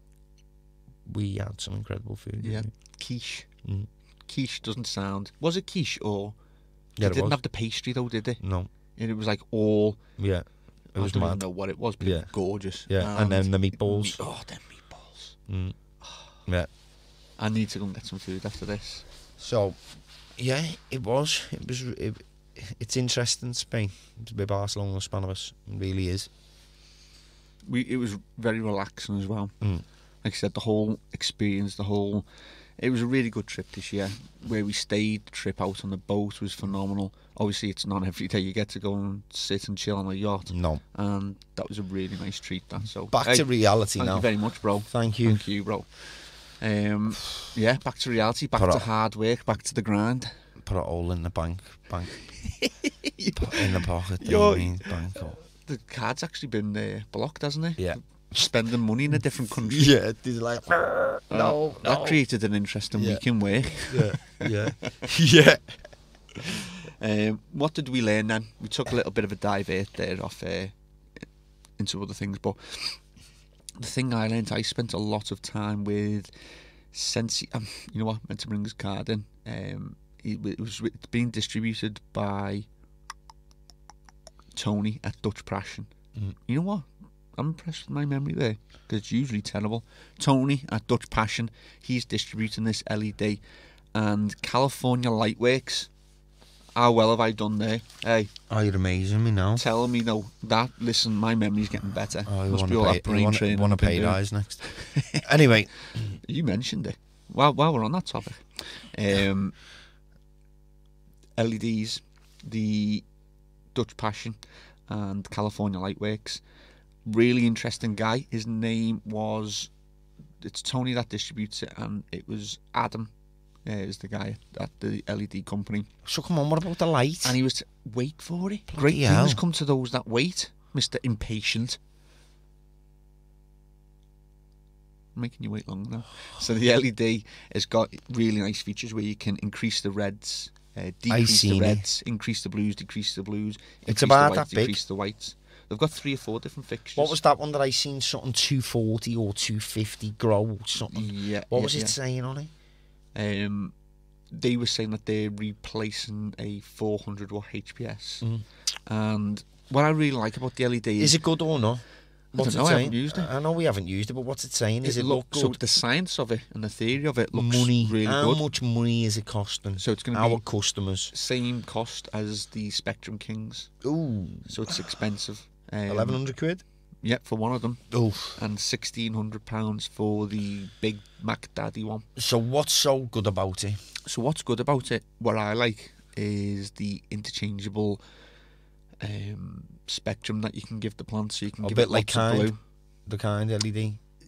Speaker 1: we had some incredible food.
Speaker 2: Yeah.
Speaker 1: didn't
Speaker 2: Quiche.
Speaker 1: we? Mm.
Speaker 2: Quiche doesn't sound. Was it quiche or?
Speaker 1: Yeah,
Speaker 2: It
Speaker 1: it
Speaker 2: didn't
Speaker 1: was.
Speaker 2: have the pastry though, did it?
Speaker 1: No,
Speaker 2: And it was like all.
Speaker 1: yeah, it
Speaker 2: I
Speaker 1: was
Speaker 2: don't even
Speaker 1: mad.
Speaker 2: know what it was, but it
Speaker 1: Yeah.
Speaker 2: was gorgeous.
Speaker 1: Yeah, and then the meatballs.
Speaker 2: meat- oh, them meatballs.
Speaker 1: Mm. Yeah.
Speaker 2: I need to go and get some food after this.
Speaker 1: So, yeah, it was. It was. It, it's interesting, Spain. To be Barcelona, Spannabis. It really is.
Speaker 2: We it was very relaxing as well.
Speaker 1: Mm.
Speaker 2: Like I said, the whole experience, the whole. It was a really good trip this year. Where we stayed, the trip out on the boat was phenomenal. Obviously, it's not every day you get to go and sit and chill on a yacht,
Speaker 1: No.
Speaker 2: and that was a really nice treat. That so
Speaker 1: Back
Speaker 2: hey,
Speaker 1: to reality
Speaker 2: thank
Speaker 1: now.
Speaker 2: you very much, bro.
Speaker 1: Thank you.
Speaker 2: Thank you, bro. Um, yeah, back to reality, back
Speaker 1: Put
Speaker 2: to
Speaker 1: up.
Speaker 2: hard work, back to the grind.
Speaker 1: Put it all in the bank. Bank. Put it in the pocket.
Speaker 2: Yo-
Speaker 1: Yo, means bank. Oh.
Speaker 2: The card's actually been uh, blocked, hasn't it?
Speaker 1: Yeah.
Speaker 2: Spending money in a different country.
Speaker 1: Yeah, he's like,
Speaker 2: Uh,
Speaker 1: no,
Speaker 2: That
Speaker 1: no.
Speaker 2: created an interesting
Speaker 1: Yeah.
Speaker 2: week in work.
Speaker 1: Yeah, yeah, yeah.
Speaker 2: Um, what did we learn then? We took a little bit of a divert there off uh, into other things, but the thing I learned, I spent a lot of time with Sensi. Um, you know what? I meant to bring his card in. Um, it, it was it's being distributed by Tony at Dutch Passion.
Speaker 1: Mm.
Speaker 2: You know what? I'm impressed with my memory there because it's usually terrible. Tony at Dutch Passion, he's distributing this L E D, and California Lightworks. How well have I done there? Hey,
Speaker 1: Oh, you're amazing me now.
Speaker 2: telling me no that. Listen, my memory's getting better.
Speaker 1: Oh, you
Speaker 2: Must
Speaker 1: want
Speaker 2: be all
Speaker 1: to
Speaker 2: that
Speaker 1: pay,
Speaker 2: brain
Speaker 1: you want,
Speaker 2: training.
Speaker 1: want to
Speaker 2: I've been
Speaker 1: pay
Speaker 2: doing.
Speaker 1: rise next. Anyway,
Speaker 2: You mentioned it. While while we're on that topic, um, L E Ds, the Dutch Passion, and California Lightworks. Really interesting guy. His name was. It's Tony that distributes it, and it was Adam. Uh, is the guy at the L E D company,
Speaker 1: so come on, what about the light?
Speaker 2: and he was wait for it.
Speaker 1: Bloody
Speaker 2: Great
Speaker 1: hell.
Speaker 2: things come to those that wait, Mister Impatient. I'm making you wait long now. So the L E D has got really nice features where you can increase the reds, uh, decrease the
Speaker 1: seen it.
Speaker 2: reds, increase the blues, decrease the blues.
Speaker 1: It's
Speaker 2: increase
Speaker 1: about
Speaker 2: the whites,
Speaker 1: that big.
Speaker 2: Decrease the whites. They've got three or four different fixtures.
Speaker 1: What was that one that I seen? Something two forty or two fifty grow something.
Speaker 2: Yeah.
Speaker 1: What
Speaker 2: yeah,
Speaker 1: was it
Speaker 2: yeah.
Speaker 1: saying on it?
Speaker 2: Um, they were saying that they're replacing a four hundred watt H P S.
Speaker 1: Mm.
Speaker 2: And what I really like about the L E D is,
Speaker 1: Is it good or not?
Speaker 2: I don't know, I haven't used it.
Speaker 1: I know we haven't used it, but what's it saying? Is it, look
Speaker 2: looks
Speaker 1: good?
Speaker 2: so the science of it and the theory of it looks
Speaker 1: money.
Speaker 2: really
Speaker 1: How
Speaker 2: good.
Speaker 1: much money is it costing?
Speaker 2: So it's going to
Speaker 1: Our
Speaker 2: be
Speaker 1: customers.
Speaker 2: same cost as the Spectrum Kings.
Speaker 1: Ooh,
Speaker 2: So it's expensive. Um,
Speaker 1: eleven hundred quid.
Speaker 2: Yeah, for one of them,
Speaker 1: Oof.
Speaker 2: and sixteen hundred pounds for the big Mac Daddy one.
Speaker 1: So what's so good about it?
Speaker 2: So what's good about it? What I like is the interchangeable um, spectrum that you can give the plant. So you can
Speaker 1: A
Speaker 2: give
Speaker 1: bit
Speaker 2: it
Speaker 1: like
Speaker 2: lots of
Speaker 1: kind.
Speaker 2: blue.
Speaker 1: The kind L E D.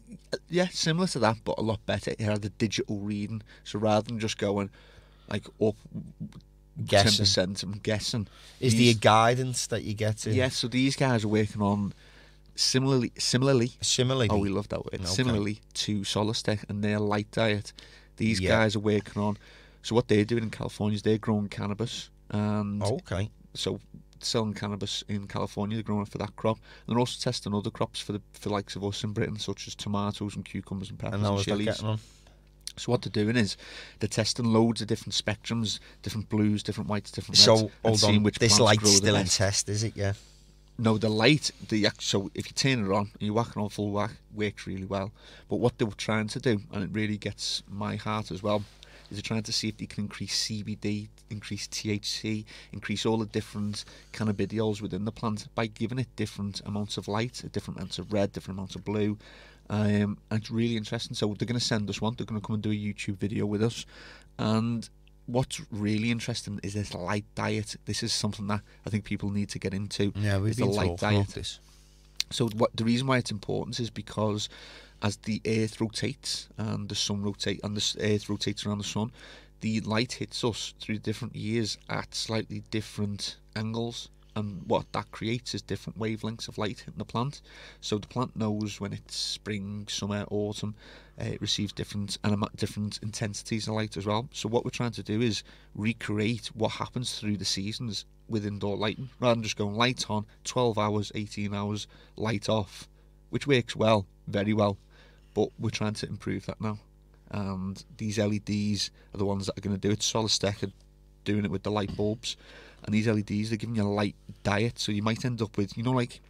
Speaker 2: Yeah, similar to that, but a lot better. It had a digital reading, so rather than just going like up ten
Speaker 1: Guessing.
Speaker 2: percent and guessing,
Speaker 1: Is
Speaker 2: these,
Speaker 1: there a guidance that you get to?
Speaker 2: yeah. So these guys are working on similarly, similarly.
Speaker 1: Similarly.
Speaker 2: Oh, we love that word.
Speaker 1: Okay.
Speaker 2: Similarly to SOLISTEC and their light diet, these
Speaker 1: Yeah.
Speaker 2: guys are working on. So what they're doing in California is they're growing cannabis, and
Speaker 1: Oh, okay.
Speaker 2: so selling cannabis in California. They're growing it for that crop, and they're also testing other crops for the for likes of us in Britain, such as tomatoes and cucumbers and peppers
Speaker 1: And
Speaker 2: and,
Speaker 1: how is that
Speaker 2: chilies.
Speaker 1: getting on?
Speaker 2: So what they're doing is they're testing loads of different spectrums, different blues, different whites, different reds,
Speaker 1: So,
Speaker 2: and
Speaker 1: hold
Speaker 2: seeing
Speaker 1: on.
Speaker 2: which
Speaker 1: This
Speaker 2: plants
Speaker 1: light's
Speaker 2: grow the
Speaker 1: still in
Speaker 2: best.
Speaker 1: test, is it? Yeah.
Speaker 2: No, the light, the act- so if you turn it on and you're whacking on full whack, works really well. But what they were trying to do, and it really gets my heart as well, is they're trying to see if they can increase C B D, increase T H C, increase all the different cannabidiols within the plant by giving it different amounts of light, different amounts of red, different amounts of blue. Um, and it's really interesting. So they're going to send us one. They're going to come and do a YouTube video with us. And what's really interesting is this light diet. This is something that I think people need to get into.
Speaker 1: Yeah, we've
Speaker 2: is the
Speaker 1: been
Speaker 2: light
Speaker 1: talking about
Speaker 2: diet.
Speaker 1: this.
Speaker 2: So what the reason why it's important is because as the Earth rotates and the sun rotate and the s- Earth rotates around the sun, the light hits us through different years at slightly different angles, and what that creates is different wavelengths of light hitting the plant. So the plant knows when it's spring, summer, autumn. Uh, it receives different and ama- different intensities of light as well. So what we're trying to do is recreate what happens through the seasons with indoor lighting, rather than just going light on, twelve hours, eighteen hours, light off, which works well, very well. But we're trying to improve that now. And these L E Ds are the ones that are going to do it. SOLISTEC are doing it with the light bulbs. And these L E Ds, they're giving you a light diet. So you might end up with, you know, like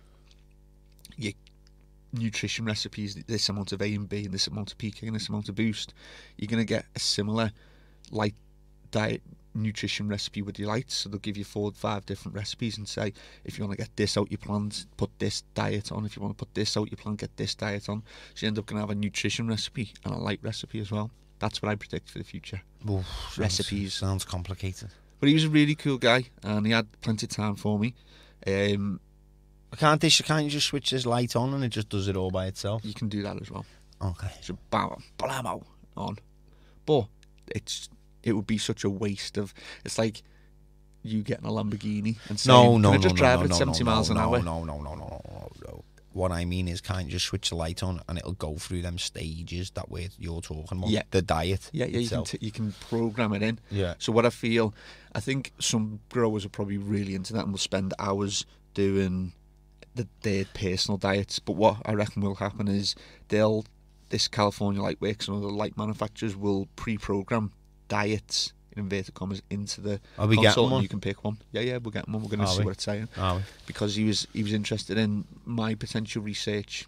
Speaker 2: your nutrition recipes, this amount of A and B and this amount of P K and this amount of boost. You're going to get a similar light diet nutrition recipe with your lights. So they'll give you four or five different recipes and say, if you want to get this out your plant, put this diet on. If you want to put this out your plant, get this diet on. So you end up going to have a nutrition recipe and a light recipe as well. That's what I predict for the future.
Speaker 1: Oof, sounds-
Speaker 2: Recipes.
Speaker 1: Sounds complicated.
Speaker 2: But he was a really cool guy, and he had plenty of time for me. Um,
Speaker 1: Can't this? Can't you just switch this light on and it just does it all by itself?
Speaker 2: you can do that as well.
Speaker 1: Okay.
Speaker 2: So bam, blammo on. But it's it would be such a waste of. It's like you getting a Lamborghini and saying,
Speaker 1: No, no,
Speaker 2: "Can I
Speaker 1: no,
Speaker 2: just
Speaker 1: no,
Speaker 2: drive
Speaker 1: no,
Speaker 2: at
Speaker 1: no,
Speaker 2: seventy
Speaker 1: no,
Speaker 2: miles
Speaker 1: no,
Speaker 2: an hour?"
Speaker 1: No, no, no, no, no, no. What I mean is, can't you just switch the light on and it'll go through them stages that way you're talking about?
Speaker 2: Yeah.
Speaker 1: The diet.
Speaker 2: Yeah, yeah, you can
Speaker 1: itself.
Speaker 2: t- you can program it in.
Speaker 1: Yeah.
Speaker 2: So what I feel, I think some growers are probably really into that and will spend hours doing the, their personal diets. But what I reckon will happen is they'll, this California Lightworks and other light manufacturers will pre-program diets, in inverted commas, into the
Speaker 1: Are we
Speaker 2: console,
Speaker 1: getting
Speaker 2: and
Speaker 1: one?
Speaker 2: you can pick one. Yeah, yeah, we're getting one. We're going to
Speaker 1: Are
Speaker 2: see
Speaker 1: we?
Speaker 2: what it's saying.
Speaker 1: Are we?
Speaker 2: Because he was he was interested in my potential research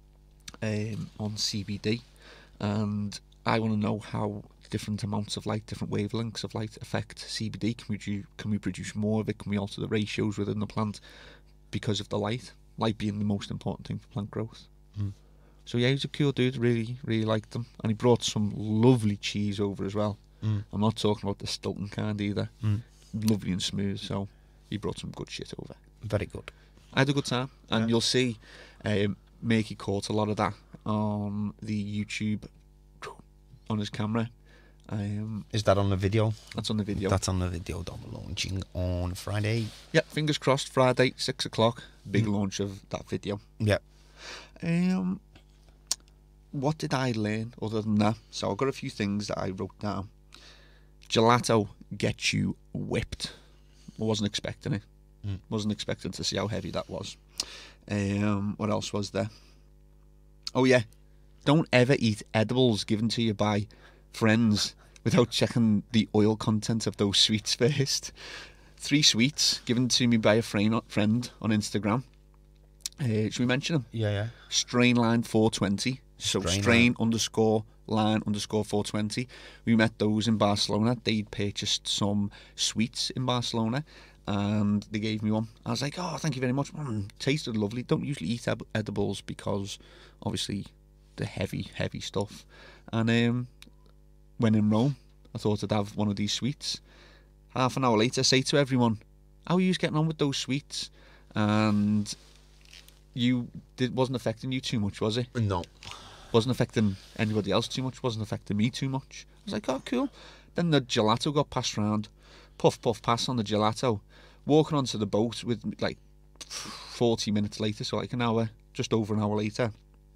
Speaker 2: um, on C B D, and I want to know how different amounts of light, different wavelengths of light affect C B D. Can we do, can we produce more of it? Can we alter the ratios within the plant because of the light? Light being the most important thing for plant growth.
Speaker 1: Mm.
Speaker 2: So yeah, he's a cool dude. Really, really liked him, and he brought some lovely cheese over as well.
Speaker 1: Mm.
Speaker 2: I'm not talking about the Stilton kind either.
Speaker 1: Mm.
Speaker 2: Lovely and smooth. So he brought some good shit over.
Speaker 1: Very good.
Speaker 2: I had a good time, and
Speaker 1: Yeah.
Speaker 2: you'll see um, Makey caught a lot of that on the YouTube on his camera. Um,
Speaker 1: Is that on the video?
Speaker 2: that's on the video.
Speaker 1: That's on the video that we're launching on Friday.
Speaker 2: Yeah, fingers crossed. Friday, six o'clock. Big
Speaker 1: Mm.
Speaker 2: launch of that video.
Speaker 1: Yeah.
Speaker 2: Um, what did I learn other than that? So I've got a few things that I wrote down. Gelato gets you whipped. I wasn't expecting it.
Speaker 1: Mm.
Speaker 2: Wasn't expecting to see how heavy that was. Um, what else was there? Oh yeah, don't ever eat edibles given to you by friends without checking the oil content of those sweets first. Three sweets given to me by a friend friend on Instagram. Uh, should we mention them?
Speaker 1: Yeah, yeah.
Speaker 2: Strain line four twenty. So
Speaker 1: Strain
Speaker 2: strain,
Speaker 1: line.
Speaker 2: underscore line underscore four twenty. We met those in Barcelona. They'd purchased some sweets in Barcelona, and they gave me one. I was like, oh, thank you very much. Mm, tasted lovely. Don't usually eat ed- edibles because obviously the heavy, heavy stuff. And um, when in Rome, I thought I'd have one of these sweets. Half an hour later, I say to everyone, how are you getting on with those sweets? And you, it wasn't affecting you too much, was it?
Speaker 1: No.
Speaker 2: Wasn't affecting anybody else too much. Wasn't affecting me too much. I was like, oh, cool. Then the gelato got passed round. Puff, puff, pass on the gelato. Walking onto the boat with like forty minutes later, so like an hour, just over an hour later,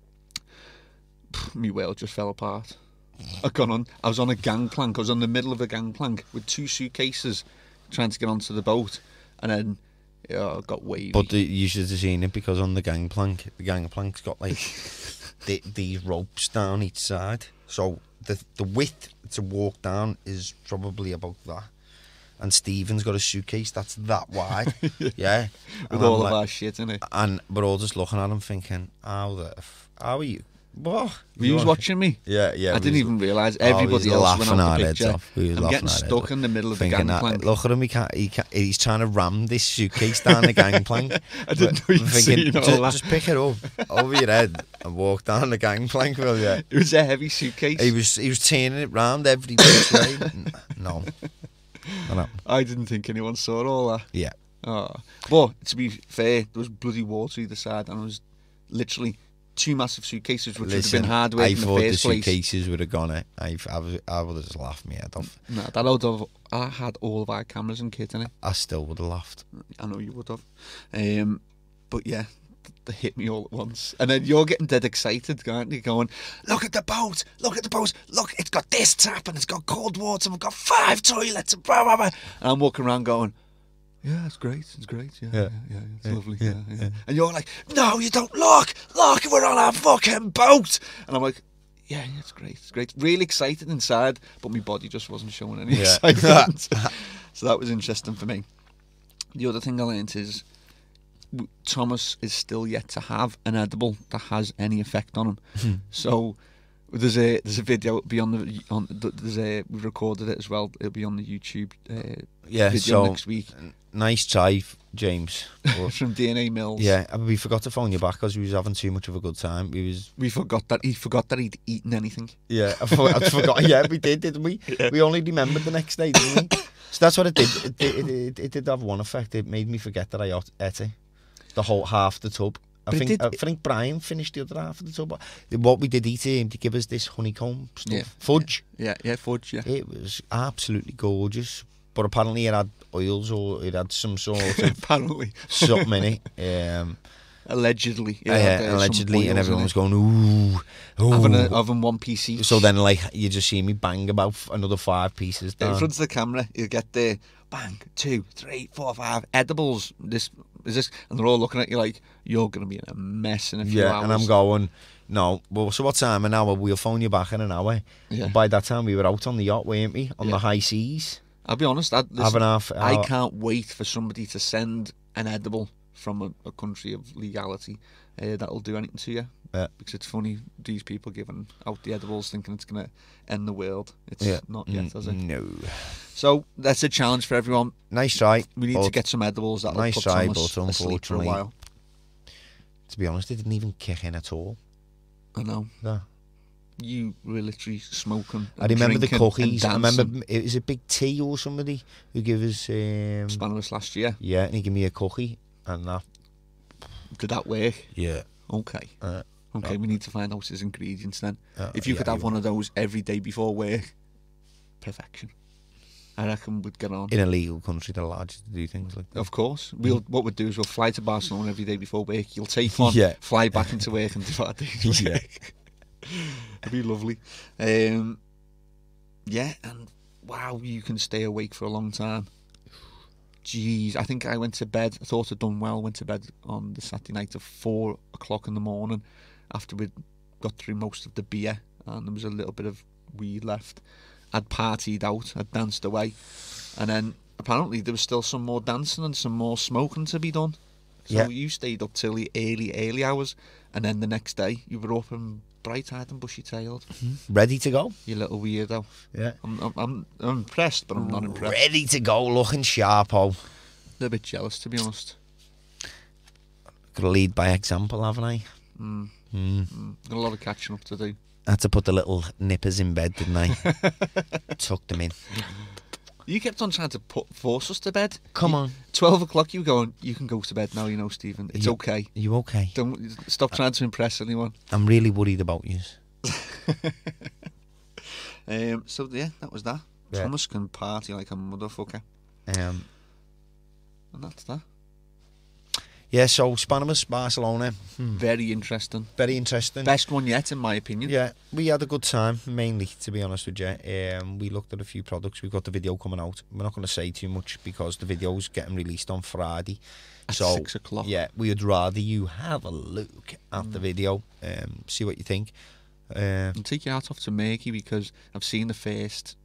Speaker 2: my world just fell apart. I got on. I was on a gangplank. I was on the middle of a gangplank with two suitcases, trying to get onto the boat, and then yeah, I got wavy.
Speaker 1: But the, you should have seen it, because on the gangplank, the gangplank's got like the, these ropes down each side, so the the width to walk down is probably about that. And Stephen's got a suitcase that's that wide, yeah,
Speaker 2: with
Speaker 1: and
Speaker 2: all
Speaker 1: I'm
Speaker 2: of
Speaker 1: like,
Speaker 2: our shit in it.
Speaker 1: And we're all just looking at him, thinking, "How the? F- how are you? What?
Speaker 2: Were you was watching me?
Speaker 1: Yeah, yeah.
Speaker 2: I
Speaker 1: we
Speaker 2: didn't
Speaker 1: was,
Speaker 2: even realise
Speaker 1: oh, we
Speaker 2: everybody
Speaker 1: was
Speaker 2: else went
Speaker 1: laughing
Speaker 2: out
Speaker 1: our
Speaker 2: the
Speaker 1: heads
Speaker 2: picture.
Speaker 1: off. We was
Speaker 2: I'm
Speaker 1: laughing
Speaker 2: getting
Speaker 1: our heads
Speaker 2: stuck
Speaker 1: off,
Speaker 2: in the middle of the
Speaker 1: thinking that,
Speaker 2: gangplank.
Speaker 1: look at him, he can't, he can't, he's trying to ram this suitcase down the gangplank.
Speaker 2: I didn't know you'd
Speaker 1: thinking,
Speaker 2: seen all
Speaker 1: just,
Speaker 2: that.
Speaker 1: just pick it up over your head and walk down the gangplank, will you?
Speaker 2: It was a heavy suitcase.
Speaker 1: He was, he was turning it round every which way. No. no.
Speaker 2: I didn't think anyone saw all that.
Speaker 1: Yeah.
Speaker 2: Oh. But to be fair, there was bloody water either side, and it was literally two massive suitcases, which
Speaker 1: Listen,
Speaker 2: would have been hard work
Speaker 1: I
Speaker 2: in the
Speaker 1: thought the
Speaker 2: first place.
Speaker 1: suitcases would have gone it. I, I, was, I would have just laughed my head off.
Speaker 2: No, that would have. I had all of our cameras and kit in it.
Speaker 1: I still would have laughed.
Speaker 2: I know you would have. Um, but yeah, they hit me all at once. And then you're getting dead excited, aren't you? Going, look at the boat, look at the boat, look, it's got this tap and it's got cold water and we've got five toilets and blah, blah, blah. And I'm walking around going, yeah, it's great, it's great, yeah, yeah,
Speaker 1: Yeah.
Speaker 2: yeah, it's
Speaker 1: Yeah,
Speaker 2: lovely,
Speaker 1: yeah,
Speaker 2: yeah, yeah,
Speaker 1: yeah.
Speaker 2: And you're like, no, you don't, look, look, we're on our fucking boat. And I'm like, yeah, yeah, it's great, it's great. Really excited inside, but my body just wasn't showing any
Speaker 1: Yeah.
Speaker 2: excitement. So that was interesting for me. The other thing I learned is w- Thomas is still yet to have an edible that has any effect on him. So there's a there's a video it'll be on the on the, there's a we recorded it as well. It'll be on the YouTube uh,
Speaker 1: Yeah,
Speaker 2: video
Speaker 1: so
Speaker 2: next week
Speaker 1: nice try, James. Well,
Speaker 2: from D N A Mills.
Speaker 1: yeah, we forgot to phone you back because we was having too much of a good time. We was
Speaker 2: We forgot that he forgot that he'd eaten anything.
Speaker 1: yeah, I, for, I forgot. Yeah, we did, didn't we?
Speaker 2: Yeah.
Speaker 1: We only remembered the next day, didn't we? So that's what it did. It, did- it, it, it did have one effect. It made me forget that I ate ate it, the whole half the tub. I
Speaker 2: But it
Speaker 1: think
Speaker 2: did-
Speaker 1: I think Brian finished the other half of the tub. What we did eat him to give us this honeycomb stuff,
Speaker 2: Yeah.
Speaker 1: fudge.
Speaker 2: Yeah, yeah, fudge. Yeah,
Speaker 1: It was absolutely gorgeous, but apparently it had oils or it had some sort of
Speaker 2: apparently,
Speaker 1: something in it. Um,
Speaker 2: allegedly.
Speaker 1: yeah,
Speaker 2: Yeah, there's some
Speaker 1: allegedly, and
Speaker 2: oils in
Speaker 1: everyone
Speaker 2: it.
Speaker 1: was going ooh, ooh.
Speaker 2: having a having one piece each.
Speaker 1: So then, like, you just see me bang about f- another five pieces
Speaker 2: in
Speaker 1: down.
Speaker 2: front of the camera, you get there, bang, two, three, four, five edibles. This is this, and they're all looking at you like you're going to be in a mess in a few
Speaker 1: Yeah,
Speaker 2: hours.
Speaker 1: and I'm going, no. Well, so what time? An hour. We'll phone you back in an hour.
Speaker 2: Yeah.
Speaker 1: By that time, we were out on the yacht, weren't we? On
Speaker 2: Yeah.
Speaker 1: the high seas,
Speaker 2: I'll be honest. I, listen,
Speaker 1: having half.
Speaker 2: I
Speaker 1: hour-
Speaker 2: can't wait for somebody to send an edible from a, a country of legality uh, that'll do anything to you.
Speaker 1: Yeah.
Speaker 2: Because it's funny, these people giving out the edibles thinking it's going to end the world. It's
Speaker 1: Yeah.
Speaker 2: not yet,
Speaker 1: Mm,
Speaker 2: has it?
Speaker 1: No.
Speaker 2: So that's a challenge for everyone.
Speaker 1: Nice try.
Speaker 2: We need
Speaker 1: but
Speaker 2: to get some edibles that'll
Speaker 1: Nice
Speaker 2: put
Speaker 1: try,
Speaker 2: Thomas
Speaker 1: but
Speaker 2: asleep for a
Speaker 1: unfortunately-
Speaker 2: while.
Speaker 1: To be honest, it didn't even kick in at all.
Speaker 2: I know.
Speaker 1: No.
Speaker 2: You were literally smoking.
Speaker 1: I
Speaker 2: and
Speaker 1: remember the
Speaker 2: drinking
Speaker 1: cookies.
Speaker 2: and
Speaker 1: I remember
Speaker 2: dancing.
Speaker 1: it was a big T or somebody who gave us. Um,
Speaker 2: Spannabis last year.
Speaker 1: yeah, and he gave me a cookie and that.
Speaker 2: Did that work?
Speaker 1: Yeah.
Speaker 2: Okay.
Speaker 1: Uh,
Speaker 2: Okay,
Speaker 1: uh,
Speaker 2: we need to find out his ingredients then.
Speaker 1: uh,
Speaker 2: If you
Speaker 1: yeah,
Speaker 2: could have
Speaker 1: you-
Speaker 2: one of those every day before work, perfection. I reckon we'd get on.
Speaker 1: in a legal country, they're allowed to do things like that.
Speaker 2: Of course. We'll what we'll do is we'll fly to Barcelona every day before work. You'll take one,
Speaker 1: Yeah.
Speaker 2: fly back into work and do our day's
Speaker 1: Yeah.
Speaker 2: work. It'd be lovely. Um, yeah, and wow, you can stay awake for a long time. Jeez, I think I went to bed. I thought I'd done well. Went to bed on the Saturday night at four o'clock in the morning after we'd got through most of the beer and there was a little bit of weed left. I'd partied out. I'd danced away, and then apparently there was still some more dancing and some more smoking to be done. So
Speaker 1: Yeah.
Speaker 2: you stayed up till the early, early hours, and then the next day you were up and bright-eyed and bushy-tailed.
Speaker 1: Ready to go?
Speaker 2: You little weirdo.
Speaker 1: Yeah.
Speaker 2: I'm, I'm, I'm, I'm impressed, but I'm not impressed.
Speaker 1: Ready to go, looking sharp, oh.
Speaker 2: A bit jealous, to be honest.
Speaker 1: Got to lead by example, haven't I?
Speaker 2: Mm,
Speaker 1: Mm.
Speaker 2: mm. Got a lot of catching up to do.
Speaker 1: I had to put the little nippers in bed, didn't I? Tucked them in.
Speaker 2: You kept on trying to put force us to bed.
Speaker 1: Come
Speaker 2: You-
Speaker 1: on.
Speaker 2: Twelve o'clock. You were going. You can go to bed now. You know, Stephen. It's
Speaker 1: You-
Speaker 2: okay.
Speaker 1: Are you okay?
Speaker 2: Don't stop trying to impress anyone.
Speaker 1: I'm really worried about you.
Speaker 2: um, so yeah, that was that.
Speaker 1: Yeah.
Speaker 2: Thomas can party like a motherfucker,
Speaker 1: Um,
Speaker 2: and that's that.
Speaker 1: yeah, so Spannabis, Barcelona. Hmm.
Speaker 2: Very interesting.
Speaker 1: Very interesting.
Speaker 2: Best one yet, in my opinion.
Speaker 1: Yeah, we had a good time, mainly, to be honest with you. Um, we looked at a few products. We've got the video coming out. We're not going to say too much because the video's getting released on Friday.
Speaker 2: At
Speaker 1: so,
Speaker 2: six o'clock.
Speaker 1: Yeah, we would rather you have a look at mm. the video, um, see what you think. Uh,
Speaker 2: and take your hat off to Mikey because I've seen the first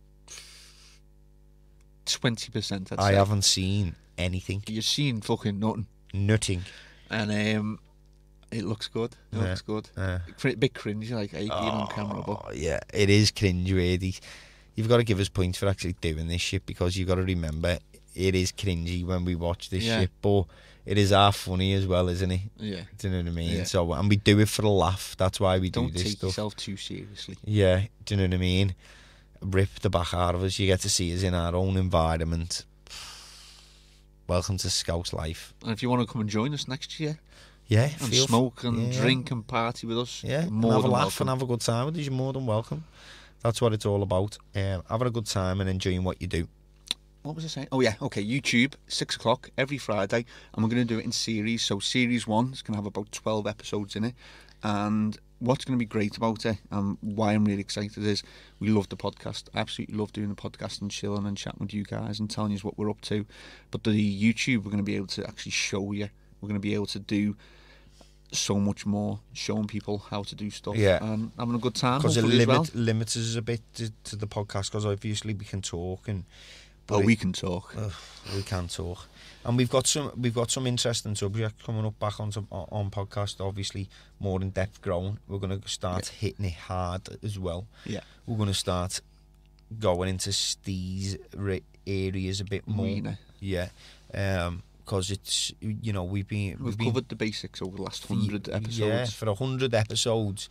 Speaker 2: twenty percent. I'd
Speaker 1: I
Speaker 2: say.
Speaker 1: haven't seen anything.
Speaker 2: You've seen fucking nothing.
Speaker 1: Nothing.
Speaker 2: And um, it looks good. It
Speaker 1: yeah.
Speaker 2: looks good.
Speaker 1: Yeah.
Speaker 2: A bit cringy, like eighteen
Speaker 1: oh,
Speaker 2: on camera. But
Speaker 1: yeah, it is cringy. You've got to give us points for actually doing this shit because you've got to remember it is cringy when we watch this
Speaker 2: yeah.
Speaker 1: shit, but it is half funny as well, isn't it?
Speaker 2: Yeah.
Speaker 1: Do you know what I mean?
Speaker 2: Yeah.
Speaker 1: So, and we do it for a laugh. That's why we
Speaker 2: Don't
Speaker 1: do this
Speaker 2: take
Speaker 1: stuff.
Speaker 2: yourself too seriously.
Speaker 1: Yeah. Do you know what I mean? Rip the back out of us. You get to see us in our own environment. Welcome to Scout's life.
Speaker 2: And if you want to come and join us next year,
Speaker 1: yeah,
Speaker 2: and
Speaker 1: feel
Speaker 2: smoke and
Speaker 1: yeah.
Speaker 2: drink and party with us,
Speaker 1: yeah,
Speaker 2: more
Speaker 1: and have
Speaker 2: than
Speaker 1: a laugh
Speaker 2: welcome.
Speaker 1: and have a good time with us, you're more than welcome. That's what it's all about. Um, having a good time and enjoying what you do.
Speaker 2: What was I saying? Oh yeah, okay. YouTube, six o'clock every Friday, and we're going to do it in series. So series one is going to have about twelve episodes in it, and what's going to be great about it, and why I'm really excited, is we love the podcast. I absolutely love doing the podcast and chilling and chatting with you guys and telling you what we're up to. But the YouTube, we're going to be able to actually show you. We're going to be able to do so much more, showing people how to do stuff.
Speaker 1: Yeah,
Speaker 2: and having a good time.
Speaker 1: Because it
Speaker 2: limit,
Speaker 1: limit,
Speaker 2: well.
Speaker 1: limits us a bit to, to the podcast. Because obviously we can talk and.
Speaker 2: Oh,
Speaker 1: it,
Speaker 2: we can talk.
Speaker 1: Uh, we can talk, and we've got some we've got some interesting subjects coming up back on on podcast. Obviously, more in depth growing. We're going to start yeah. hitting it hard as well.
Speaker 2: Yeah,
Speaker 1: we're going to start going into these areas a bit more.
Speaker 2: Weiner.
Speaker 1: Yeah, um, because it's you know we've been
Speaker 2: we've,
Speaker 1: we've been,
Speaker 2: covered the basics over the last hundred episodes.
Speaker 1: Yeah, for a hundred episodes,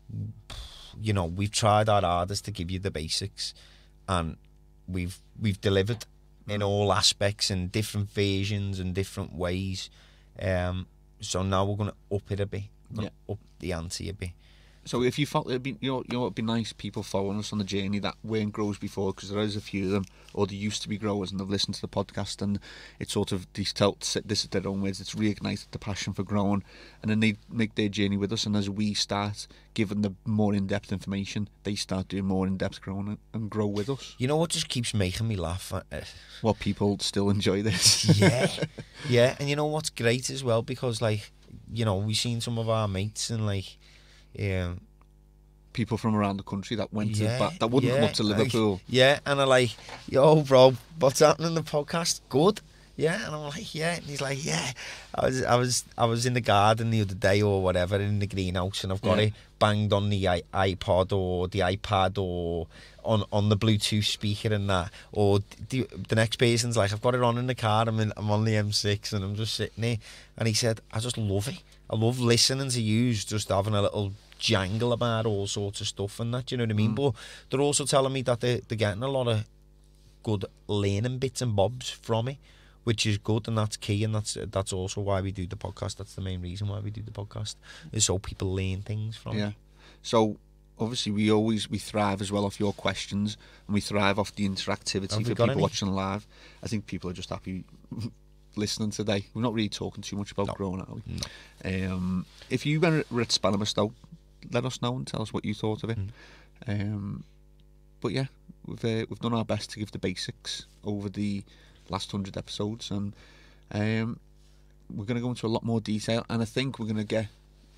Speaker 1: you know we've tried our hardest to give you the basics, and we've we've delivered in all aspects and different versions and different ways. Um, so now we're going to up it a bit,
Speaker 2: yeah.
Speaker 1: up the ante a bit.
Speaker 2: So if you thought it'd be, you know, you know, it'd be nice people following us on the journey that weren't growers before, because there is a few of them, or they used to be growers and they've listened to the podcast, and it's sort of these tell this is their own words. It's reignited the passion for growing, and then they make their journey with us. And as we start giving them more in-depth information, they start doing more in-depth growing and grow with us.
Speaker 1: You know what just keeps making me laugh?
Speaker 2: Well, people still enjoy this.
Speaker 1: yeah, yeah, and you know what's great as well, because like you know we've seen some of our mates and like. Um,
Speaker 2: people from around the country that went
Speaker 1: yeah,
Speaker 2: to that wouldn't
Speaker 1: yeah,
Speaker 2: come up to Liverpool.
Speaker 1: Like, yeah, and I'm like, yo, bro, what's happening in the podcast? Good. Yeah, and I'm like, yeah, and he's like, yeah. I was, I was, I was in the garden the other day or whatever in the greenhouse, and I've got yeah. it banged on the i- iPod or the iPad or on on the Bluetooth speaker and that. Or the, the next person's like, I've got it on in the car. I'm in, I'm on the M six, and I'm just sitting there. And he said, I just love it. I love listening to you, just having a little jangle about all sorts of stuff and that, you know what I mean? Mm. But they're also telling me that they're, they're getting a lot of good learning bits and bobs from it, which is good, and that's key, and that's that's also why we do the podcast. That's the main reason why we do the podcast, is so people learn things from
Speaker 2: yeah.
Speaker 1: it.
Speaker 2: So obviously we always we thrive as well off your questions, and we thrive off the interactivity for people any? watching live. I think people are just happy listening today. We're not really talking too much about
Speaker 1: no.
Speaker 2: growing, are we?
Speaker 1: No.
Speaker 2: Um, if you were at Spannabis though, let us know and tell us what you thought of it. Mm. Um, but yeah, we've uh, we've done our best to give the basics over the last hundred episodes, and um, we're going to go into a lot more detail. And I think we're going to get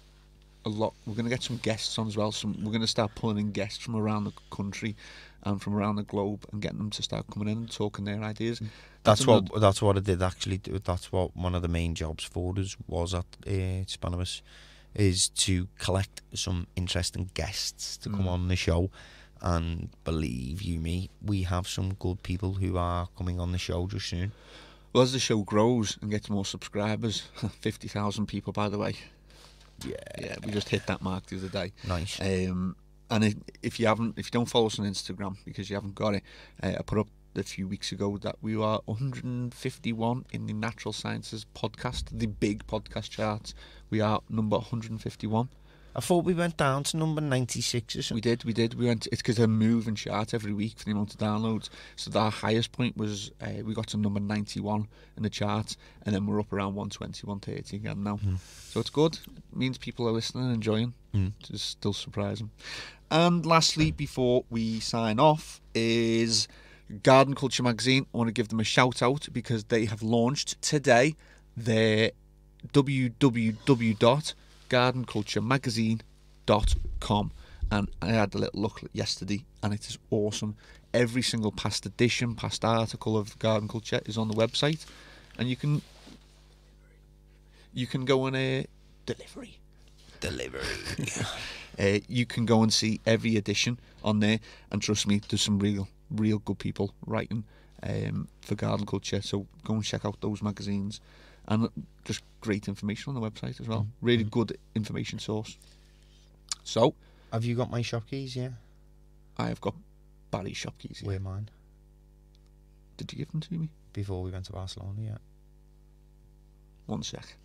Speaker 2: a lot. We're going to get some guests on as well. Some we're going to start pulling in guests from around the country and from around the globe, and getting them to start coming in and talking their ideas.
Speaker 1: That's, that's what another... that's what I did actually do. That's what one of the main jobs for us was at uh, Spannabis, is to collect some interesting guests to come mm. on the show. And believe you me, we have some good people who are coming on the show just soon.
Speaker 2: Well, as the show grows and gets more subscribers, fifty thousand people, by the way.
Speaker 1: Yeah,
Speaker 2: yeah, we just hit that mark the other day.
Speaker 1: Nice.
Speaker 2: Um, and if, if you haven't, if you don't follow us on Instagram because you haven't got it, uh, I put up a few weeks ago that we are one hundred fifty-one in the Natural Sciences podcast, the big podcast charts. We are number one hundred fifty-one.
Speaker 1: I thought we went down to number ninety-six or
Speaker 2: We
Speaker 1: something.
Speaker 2: did, we did. We went. It's because they move and chart every week for the amount of downloads. So our highest point was uh, we got to number ninety-one in the charts, and then we're up around one twenty, one thirty again now.
Speaker 1: Mm.
Speaker 2: So it's good. It means people are listening and enjoying.
Speaker 1: Mm.
Speaker 2: It's still surprising. And lastly, before we sign off, is Garden Culture Magazine. I want to give them a shout out because they have launched today their w w w dot garden culture magazine dot com, and I had a little look yesterday and it is awesome. Every single past edition, past article of Garden Culture is on the website, and you can you can go on a delivery
Speaker 1: Delivery.
Speaker 2: uh, you can go and see every edition on there, and trust me, there's some real real good people writing um, for Garden Culture, so go and check out those magazines. And just great information on the website as well.
Speaker 1: Mm.
Speaker 2: Really good information source. So,
Speaker 1: Have you got my shop keys? Yeah.
Speaker 2: I have got Barry's shop keys here.
Speaker 1: Where mine?
Speaker 2: Did you give them to me?
Speaker 1: Before we went to Barcelona, yeah.
Speaker 2: One sec.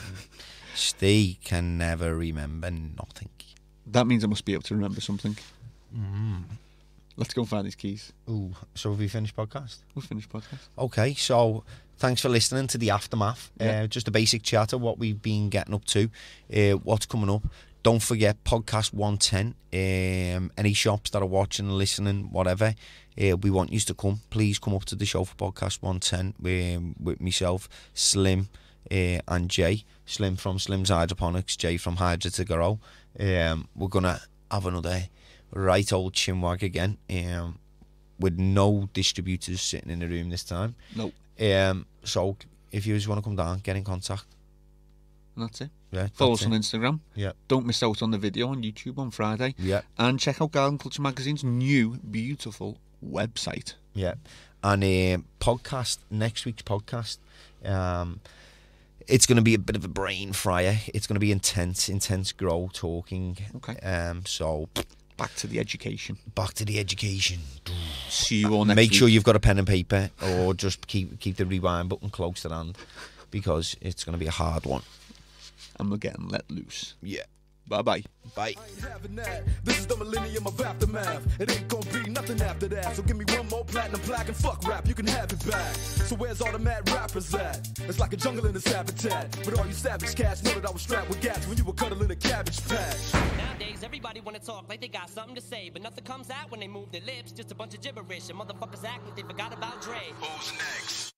Speaker 1: Steve can never remember nothing.
Speaker 2: That means I must be able to remember something.
Speaker 1: Mm.
Speaker 2: Let's go and find these keys.
Speaker 1: Ooh, so have we finished podcast?
Speaker 2: We'll finish podcast.
Speaker 1: Okay, so thanks for listening to the Aftermath.
Speaker 2: Yeah.
Speaker 1: Uh, just a basic chat of what we've been getting up to, uh, what's coming up. Don't forget podcast one ten. Um, any shops that are watching, listening, whatever, uh, we want you to come. Please come up to the show for podcast one ten um, with myself, Slim, uh, and Jay. Slim from Slim's Hydroponics, Jay from Hydra to Grow. Um, we're gonna have another right old chinwag again, um, with no distributors sitting in the room this time.
Speaker 2: Nope.
Speaker 1: Um, so if you just want to come down, get in contact.
Speaker 2: And that's it.
Speaker 1: Yeah,
Speaker 2: Follow
Speaker 1: that's
Speaker 2: us on
Speaker 1: it.
Speaker 2: Instagram.
Speaker 1: Yeah.
Speaker 2: Don't miss out on the video on YouTube on Friday.
Speaker 1: Yeah,
Speaker 2: And check out Garden Culture Magazine's new, beautiful website.
Speaker 1: yeah. And um, podcast, next week's podcast, um, it's going to be a bit of a brain fryer. It's going to be intense, intense grow talking.
Speaker 2: Okay.
Speaker 1: Um, so
Speaker 2: Back to the education.
Speaker 1: back to the education.
Speaker 2: See you all next
Speaker 1: Make
Speaker 2: week.
Speaker 1: sure you've got a pen and paper, or just keep keep the rewind button close to hand, because it's going to be a hard one.
Speaker 2: And we're getting let loose.
Speaker 1: Yeah.
Speaker 2: Bye-bye.
Speaker 1: Bye.
Speaker 4: I ain't having that. This is the millennium of aftermath. It ain't gonna be nothing after that. So give me one more platinum plaque and fuck rap. You can have it back. So where's all the mad rappers at? It's like a jungle in its habitat. But all you savage cats know that I was strapped with gas when you were cuddling a cabbage patch.
Speaker 5: Nowadays, everybody wanna talk like they got something to say, but nothing comes out when they move their lips. Just a bunch of gibberish, and motherfuckers act like they forgot about Dre.
Speaker 3: Who's next?